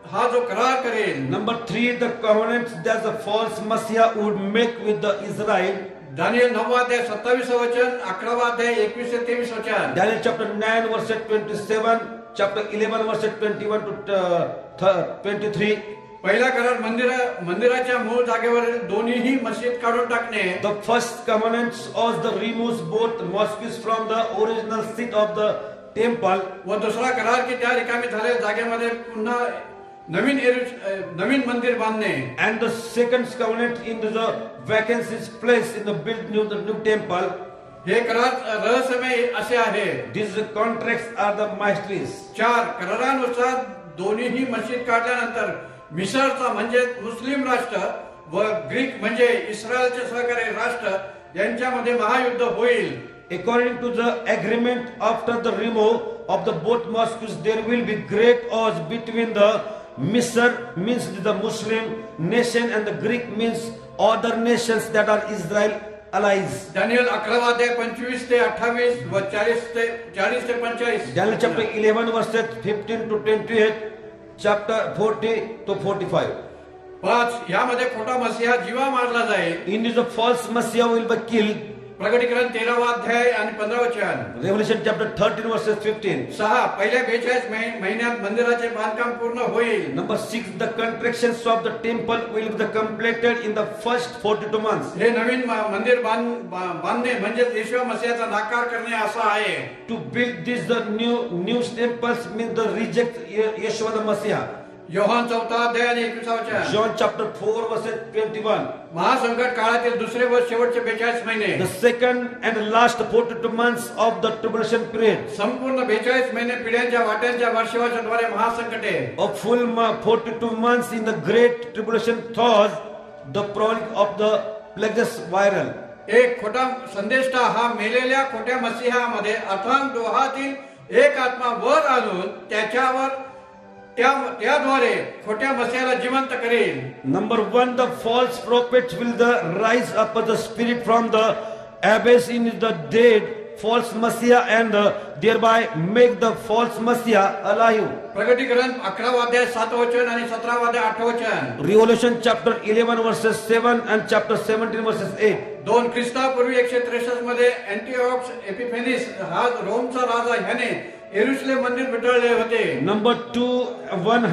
हा जो करार करेल. Number three, the covenant that the false Messiah would make with the Israel. Daniel नववा अध्याय सत्तावीसवं वचन, अकरावा अध्याय एकवीस ते तेवीस वचन. Daniel chapter nine verse twenty-seven, chapter eleven verse twenty-one to uh, twenty-three. पहिला करार मंदिरा मंदिराच्या मूळ जागेवर दोन्हीही मस्जिद काढून टाकणे. The first covenant was the removes both mosques from the original seat of the temple. व दुसरा करार की त्या रिकामी झालेल्या जागेमध्ये पुन्हा नवीन एरू- नवीन मंदिर बांधणे. And the second covenant in the vacancies placed in the built new the new temple. हे करार रहस्यमय असे आहे. These contracts are the mysteries. चार करारानुसार दोन्हीही मस्जिद काढल्यानंतर मिसरचा म्हणजे मुस्लिम राष्ट्र व ग्रीक म्हणजे इस्रायलचे सहकारी राष्ट्र यांच्यामध्ये महायुद्ध होईल. According to the agreement, after the remove of the both mosques, there will be great odds between the Misr means the Muslim nation and the Greek means other nations that are Israel allies. Daniel अकरावा अध्याय पंचवीस ते अठ्ठावीस व चाळीस ते चाळीस ते पंचेचाळीस. Daniel chapter eleven verses fifteen to twenty-eight, chapter forty to forty-five. पाच यामध्ये खोटा मसीहा जीवा मारला जाईल. In this the false Messiah will be killed. प्रकटीकरण तेरावा अध्याय आणि पंधरा वचन. Revelation chapter thirteen verses fifteen. सहा पहिल्या बेचाळीस महिन्यात मंदिराचे बांधकाम पूर्ण होईल. Number six, the constructions of the temple will be completed in the first forty-two months. हे नवीन म- मंदिर बांध- बा- बांधणे म्हणजे येशू मसीहाचा नाकार करणे असं आहे. To build this the new new temples means the reject Ye- Yeshua the Messiah. Yohan चौथा अध्याय आणि एकविसावा वचन. John chapter four verses twenty-one. महासंकट काळातील दुसरे व शेवटचे बेचाळीस महिने. The second and last forty-two months of the tribulation period. संपूर्ण बेचाळीस महिने पिढ्यांच्या वाट्यांच्या वर्षवाच्या द्वारे महासंकटे. A full ma- forty-two months in the great tribulation thaws the prologue of the plagues viral. एक खोटा संदेष्टा हा मेलेल्या खोट्या मसीहामध्ये अथांग डोहातील एक आत्मा वर आणून त्याच्यावर त्या त्याद्वारे खोट्या मसीहाला जिवंत करेल. Number one, the false prophets will the rise up as the spirit from the abyss in the dead, false Messiah, and uh, thereby make the false Messiah alive. प्रकटीकरण अकरावा अध्याय सात वचन आणि सतरावा अध्याय आठ वचन. Revelation chapter eleven verses seven and chapter seventeen verses eight. दोन ख्रिस्तापूर्वी एकशे त्रेसष्ट मध्ये अँटिओक्स एपिफेनिस हा रोमचा राजा ह्याने येरुशलेम मंदिर बिटळले होते. Number two, one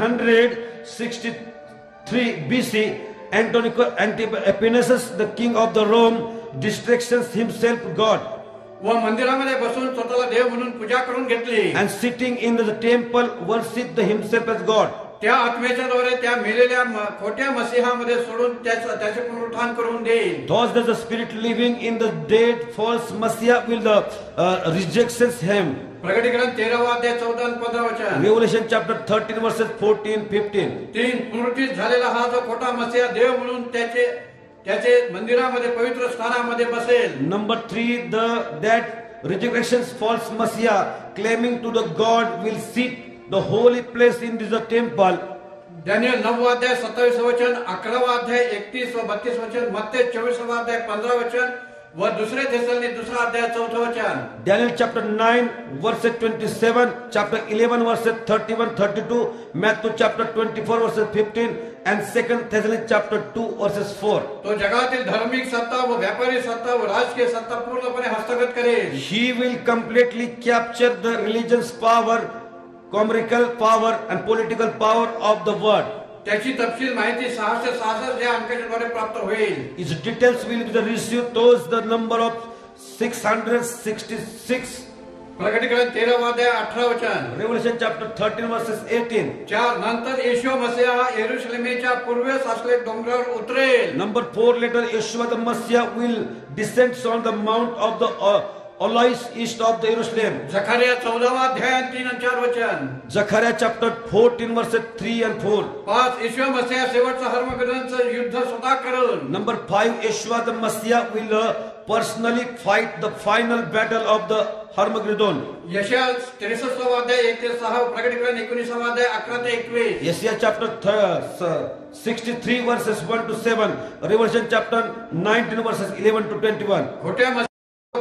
sixty-three B C, Antiochus Epiphanes, the king of the Rome, distractions himself God. व मंदिरामध्ये बसून स्वतःला देव म्हणून पूजा करून घेतली. And sitting in the temple worshipped himself as God. त्या आत्म्याच्या द्वारे त्या मेलेल्या म- खोट्या मसीहामध्ये सोडून त्याचं त्याचे पुनरुत्थान करून देईल. Thus does the spirit living in the dead false Messiah will the uh, rejections him. प्रकटीकरण तेरावा अध्याय चौदा आणि पंधरा वचन. Revelation chapter thirteen verses fourteen fifteen. तीन पुनरुत्थित झालेला हा जो खोटा मसीहा देव म्हणून त्याचे त्याचे मंदिरामध्ये पवित्र स्थानामध्ये बसेल. Number three, the that rejections false Messiah claiming to the God will sit the holy place in this temple. Daniel नववा अध्याय सत्तावीस वचन, अकरावा अध्याय एकतीस व बत्तीस वचन, मत्ते चोवीसवा अध्याय पंधरा वचन व दुसरे थेसलोनिके दुसरा अध्याय चौथा वचन. Daniel chapter nine verse twenty-seven, chapter eleven verse thirty-one thirty-two, Matthew chapter twenty-four verse fifteen, and second Thessalonians chapter two verses four. तो जगातील धार्मिक सत्ता व व्यापारी सत्ता व राजकीय सत्ता पूर्णपणे हस्तगत करेल. He will completely capture the religion's power, commercial power, and political power of the world. त्याची तपशील माहिती सहाशे सहासष्ट या अंकाच्या द्वारे प्राप्त होईल. Its details will be received towards the number of six hundred sixty-six. प्रकटीकरण तेरावा अध्याय अठरा वचन. Revelation chapter thirteen verses eighteen. चार नंतर येशू मसीहा येरुशलेमेच्या पूर्वेस असलेल्या डोंगरावर उतरेल. Number four, later Yeshua the Messiah will descend on the mount of the uh, Olives east of the Jerusalem. जकरिया चौदावा अध्याय आणि तीन आणि चार वचन. Zechariah chapter fourteen verses three and four. पाच येशू मसीहा शेवटचं हर्मगदनचं युद्ध स्वतः करून. Number five, Yeshua the Messiah will uh, personally fight the final battle of the Armageddon. यशया त्रेसष्टवा अध्याय एक ते सहा, प्रकटीकरण एकोणीसावा अध्याय अकरा ते एकवीस. Yeshua chapter th- uh, sixty-three verses one to seven. Revelation chapter nineteen verses eleven to twenty-one. खोट्या मसीहा खोट्या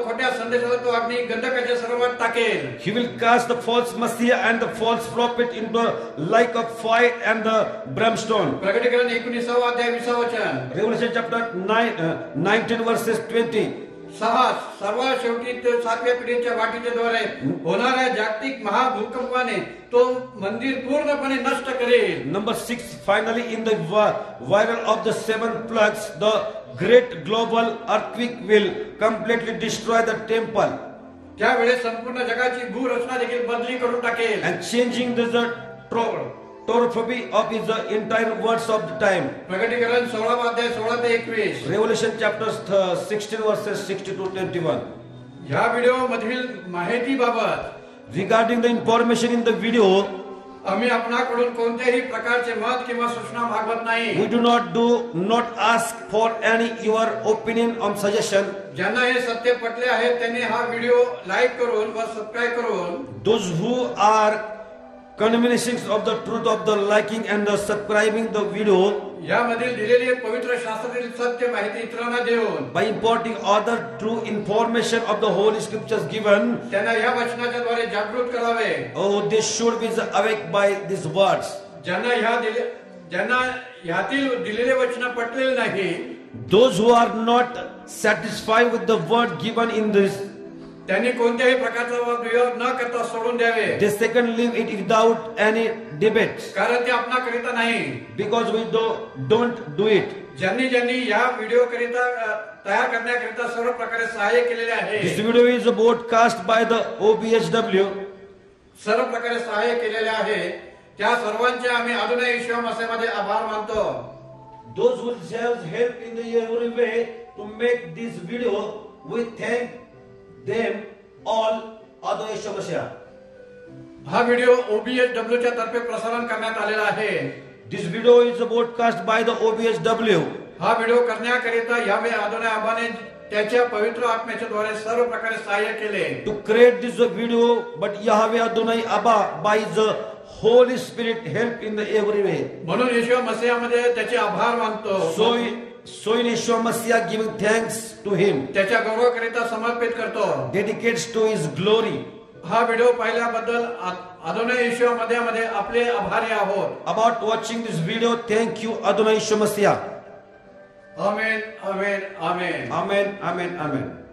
संदेशाला तो अग्नी गंधकाच्या सरोवरात टाकेल. He will cast the false Messiah and the false prophet into the lake of fire and the brimstone. प्रकटीकरण एकोणीसावा अध्याय विसावा वचन. Revelation chapter nine, uh, nineteen verses twenty. सहा सर्वात शेवटी तो सातव्या पिढीच्या वाटीच्या द्वारे होणाऱ्या जागतिक महाभूकंपाने तो मंदिर पूर्णपणे नष्ट करेल. Number six, finally in the vi- viral of the seven plagues, the great global earthquake will completely destroy the temple त्यावेळेस संपूर्ण जगाची भूरचना देखील बदली करून टाकेल. and changing the, the tro- topography of his uh, entire words of the time. प्रकटीकरण सोळावा अध्याय सोळा ते एकवीस. Revelation chapters uh, sixteen verses sixty to twenty-one. या व्हिडिओ मधील माहितीबाबत Regarding the information in the video, आम्ही आपणाकडून कोणत्याही प्रकारचे मत किंवा सूचना मागवत नाही. we do not do not ask for any your opinion or suggestion. ज्यांना हे सत्य पटले आहे त्यांनी हा व्हिडिओ लाईक करून व सबस्क्राईब करून Those who are convincing of the truth of the liking and the subscribing the video यामधील दिलेली पवित्र शास्त्रातील सत्य माहिती इतरांना देऊन by imparting other true information of the holy scriptures given, त्यांना या वचनाच्या द्वारे जागृत करावे. oh they should be awake by these words. ज्यांना ह्या दिले ज्यांना ह्यातील दिलेले वचन पटलेले नाही Those who are not satisfied with the word given in this, त्यांनी कोणत्याही प्रकारचा वादविवाद न करता सोडून द्यावे. they second leave it without any debate, कारण ते आपणाकरिता नाही. because we do, don't do it. ज्यांनी ज्यांनी या व्हिडिओ करिता अ, तयार करण्याकरिता सर्व प्रकारे सहाय्य केलेले आहे This video is broadcast by the O B H W. सर्व प्रकारे सहाय्य केलेले आहे त्या सर्वांचे आम्ही अजूनही ईश्वर मसीहमध्ये आभार मानतो. Those who have helped in the every way to make this video, we thank them all. Adonai Yeshua Mashiach. हा व्हिडिओ ओबीएचडब्ल्यू च्या तर्फे प्रसारण करण्यात आलेला आहे. This video is broadcast by the O B H W. हा video करण्याकरिता यावे अदोनाय आबाने त्याच्या पवित्र आत्म्याच्या द्वारे सर्व प्रकारे सहाय्य केले. To create this video, but Yahweh Adonai Abba by the Holy Spirit help in the every way. म्हणून येशू मसीहामध्ये त्याचे आभार मानतो. So, so in Yeshua Mashiach giving thanks to him, त्याच्या गौरवाकरिता समर्पित करतो. dedicates to his glory. हा व्हिडिओ पाहिल्याबद्दल Adonai येशू मध्ये आपले आभारी आहोत. About watching this video, thank you Adonai Yeshua Mashiach. Amen amen amen. Amen, amen, amen.